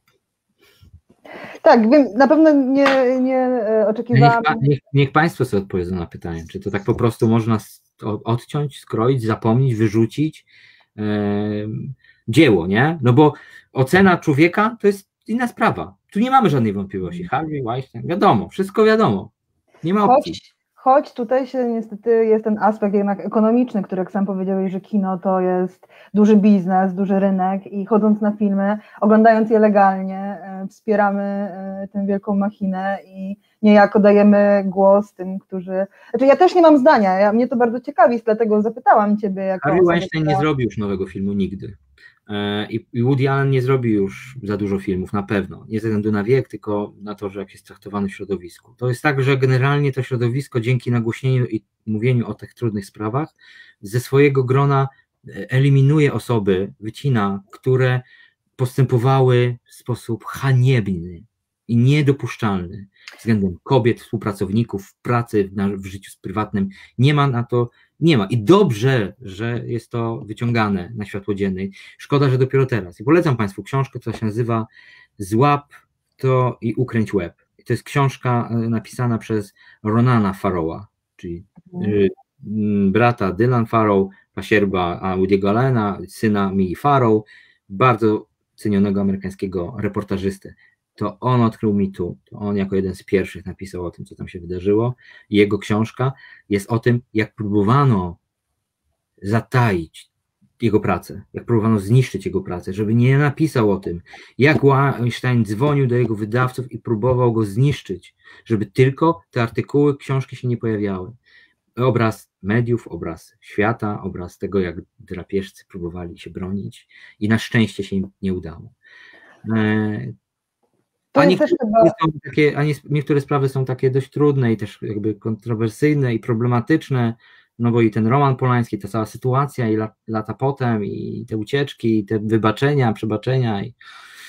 S1: Tak, wiem, na pewno nie oczekiwałam.
S2: Niech Państwo sobie odpowiedzą na pytanie, czy to tak po prostu można odciąć, skroić, zapomnieć, wyrzucić. dzieło, nie? No bo ocena człowieka to jest inna sprawa. Tu nie mamy żadnej wątpliwości. Harvey Weinstein, wiadomo, wszystko wiadomo. Nie ma opcji.
S1: Choć tutaj się niestety jest ten aspekt jednak ekonomiczny, który jak sam powiedziałeś, że kino to jest duży biznes, duży rynek i chodząc na filmy, oglądając je legalnie, wspieramy tę wielką machinę i niejako dajemy głos tym, którzy... Znaczy ja też nie mam zdania, mnie to bardzo ciekawi, dlatego zapytałam Ciebie.
S2: Harvey Weinstein nie zrobi już nowego filmu nigdy. I Woody Allen nie zrobi już za dużo filmów, na pewno. Nie ze względu na wiek, tylko na to, że jak jest traktowany w środowisku. To jest tak, że generalnie to środowisko dzięki nagłośnieniu i mówieniu o tych trudnych sprawach ze swojego grona eliminuje osoby, wycina, które postępowały w sposób haniebny i niedopuszczalny względem kobiet, współpracowników, w pracy, w życiu prywatnym. Nie ma na to. Nie ma. I dobrze, że jest to wyciągane na światło dzienne. Szkoda, że dopiero teraz. I polecam Państwu książkę, która się nazywa Złap to i ukręć łeb. I to jest książka napisana przez Ronana Farrowa, czyli brata Dylan Farrow, pasierba Woody'ego Allena, syna Mii Farrow, bardzo cenionego amerykańskiego reportażysty. To on odkrył Me Too, to on jako jeden z pierwszych napisał o tym, co tam się wydarzyło i jego książka jest o tym, jak próbowano zataić jego pracę, jak próbowano zniszczyć jego pracę, żeby nie napisał o tym, jak Weinstein dzwonił do jego wydawców i próbował go zniszczyć, żeby tylko te artykuły, książki się nie pojawiały. Obraz mediów, obraz świata, obraz tego, jak drapieżcy próbowali się bronić i na szczęście się im nie udało. Niektóre sprawy są takie dość trudne i też jakby kontrowersyjne i problematyczne, no bo i ten Roman Polański, ta cała sytuacja i lata potem i te ucieczki, i te wybaczenia, przebaczenia i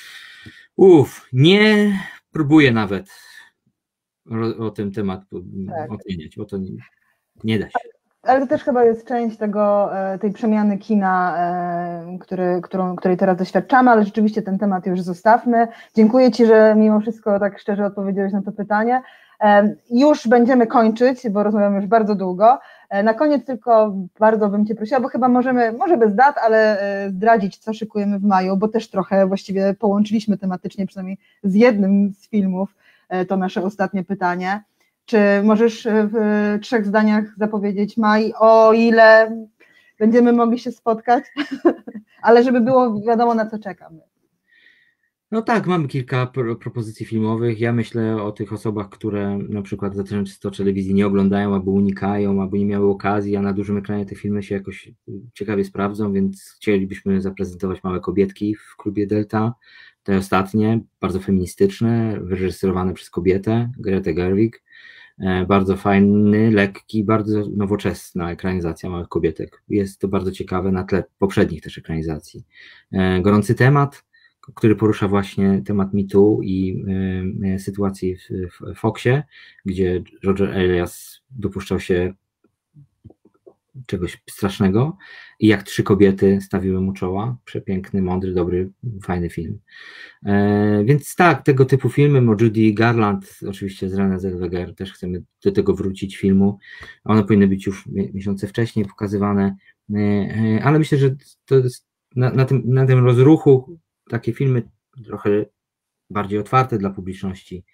S2: nie próbuję nawet o tym temat oceniać, bo to nie da się.
S1: Ale to też chyba jest część tej przemiany kina, której teraz doświadczamy, ale rzeczywiście ten temat już zostawmy. Dziękuję Ci, że mimo wszystko tak szczerze odpowiedziałeś na to pytanie. Już będziemy kończyć, bo rozmawiamy już bardzo długo. Na koniec tylko bardzo bym Cię prosiła, bo chyba może bez dat, ale zdradzić, co szykujemy w maju, bo też trochę właściwie połączyliśmy tematycznie, przynajmniej z jednym z filmów, to nasze ostatnie pytanie. Czy możesz w 3 zdaniach zapowiedzieć maj, o ile będziemy mogli się spotkać, ale żeby było wiadomo, na co czekamy.
S2: No tak, mamy kilka propozycji filmowych. Ja myślę o tych osobach, które na przykład za często telewizji nie oglądają, albo unikają, albo nie miały okazji, a na dużym ekranie te filmy się jakoś ciekawie sprawdzą, więc chcielibyśmy zaprezentować Małe kobietki w klubie Delta. Te ostatnie, bardzo feministyczne, wyreżyserowane przez kobietę, Gretę Gerwig. Bardzo fajny, lekki, bardzo nowoczesna ekranizacja Małych kobietek. Jest to bardzo ciekawe na tle poprzednich też ekranizacji. Gorący temat, który porusza właśnie temat Me Too i sytuacji w Foxie, gdzie Roger Elias dopuszczał się czegoś strasznego i jak 3 kobiety stawiły mu czoła. Przepiękny, mądry, dobry, fajny film. Więc tak, tego typu filmy, o Judy Garland, oczywiście z Renée Zellweger, też chcemy do tego wrócić filmu. One powinny być już miesiące wcześniej pokazywane, ale myślę, że to jest na tym rozruchu takie filmy trochę bardziej otwarte dla publiczności,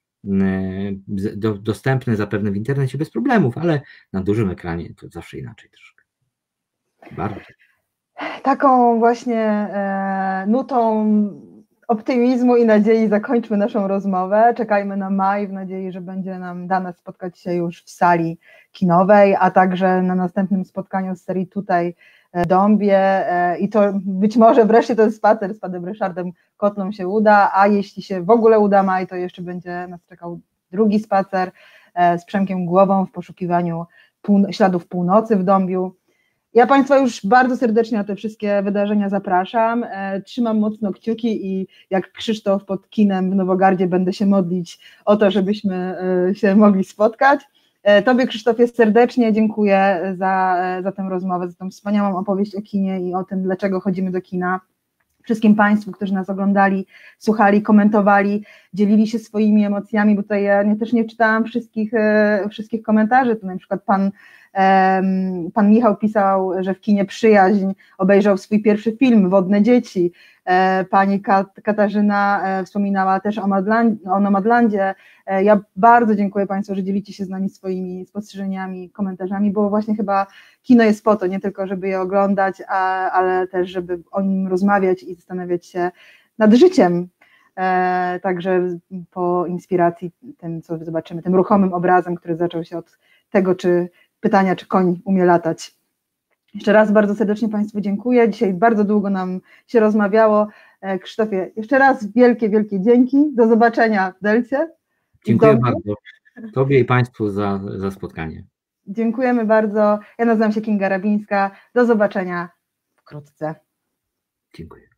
S2: dostępne zapewne w internecie bez problemów, ale na dużym ekranie to zawsze inaczej troszkę. Bardzo.
S1: Taką właśnie nutą optymizmu i nadziei zakończmy naszą rozmowę. Czekajmy na maj w nadziei, że będzie nam dane spotkać się już w sali kinowej, a także na następnym spotkaniu z serii Tutaj w Dąbie i to być może wreszcie ten spacer z panem Ryszardem Kotlą się uda, a jeśli się w ogóle uda maj, to jeszcze będzie nas czekał drugi spacer z Przemkiem Głową w poszukiwaniu śladów północy w Dąbiu. Ja Państwa już bardzo serdecznie na te wszystkie wydarzenia zapraszam, trzymam mocno kciuki i jak Krzysztof pod kinem w Nowogardzie będę się modlić o to, żebyśmy się mogli spotkać. Tobie, Krzysztofie, serdecznie dziękuję za tę rozmowę, za tę wspaniałą opowieść o kinie i o tym, dlaczego chodzimy do kina. Wszystkim Państwu, którzy nas oglądali, słuchali, komentowali, dzielili się swoimi emocjami, bo tutaj ja też nie czytałam wszystkich komentarzy, to na przykład pan Pan Michał pisał, że w kinie Przyjaźń obejrzał swój pierwszy film, Wodne dzieci. Pani Katarzyna wspominała też o Nomadlandzie. Ja bardzo dziękuję Państwu, że dzielicie się z nami swoimi spostrzeżeniami, komentarzami, bo właśnie chyba kino jest po to, nie tylko żeby je oglądać, ale też żeby o nim rozmawiać i zastanawiać się nad życiem. Także po inspiracji tym, co zobaczymy, tym ruchomym obrazem, który zaczął się od tego, czy pytania, czy koń umie latać. Jeszcze raz bardzo serdecznie Państwu dziękuję. Dzisiaj bardzo długo nam się rozmawiało. Krzysztofie, jeszcze raz wielkie, wielkie dzięki. Do zobaczenia w Delcie.
S2: Dziękuję bardzo Tobie i Państwu za spotkanie.
S1: Dziękujemy bardzo. Ja nazywam się Kinga Rabińska. Do zobaczenia wkrótce.
S2: Dziękuję.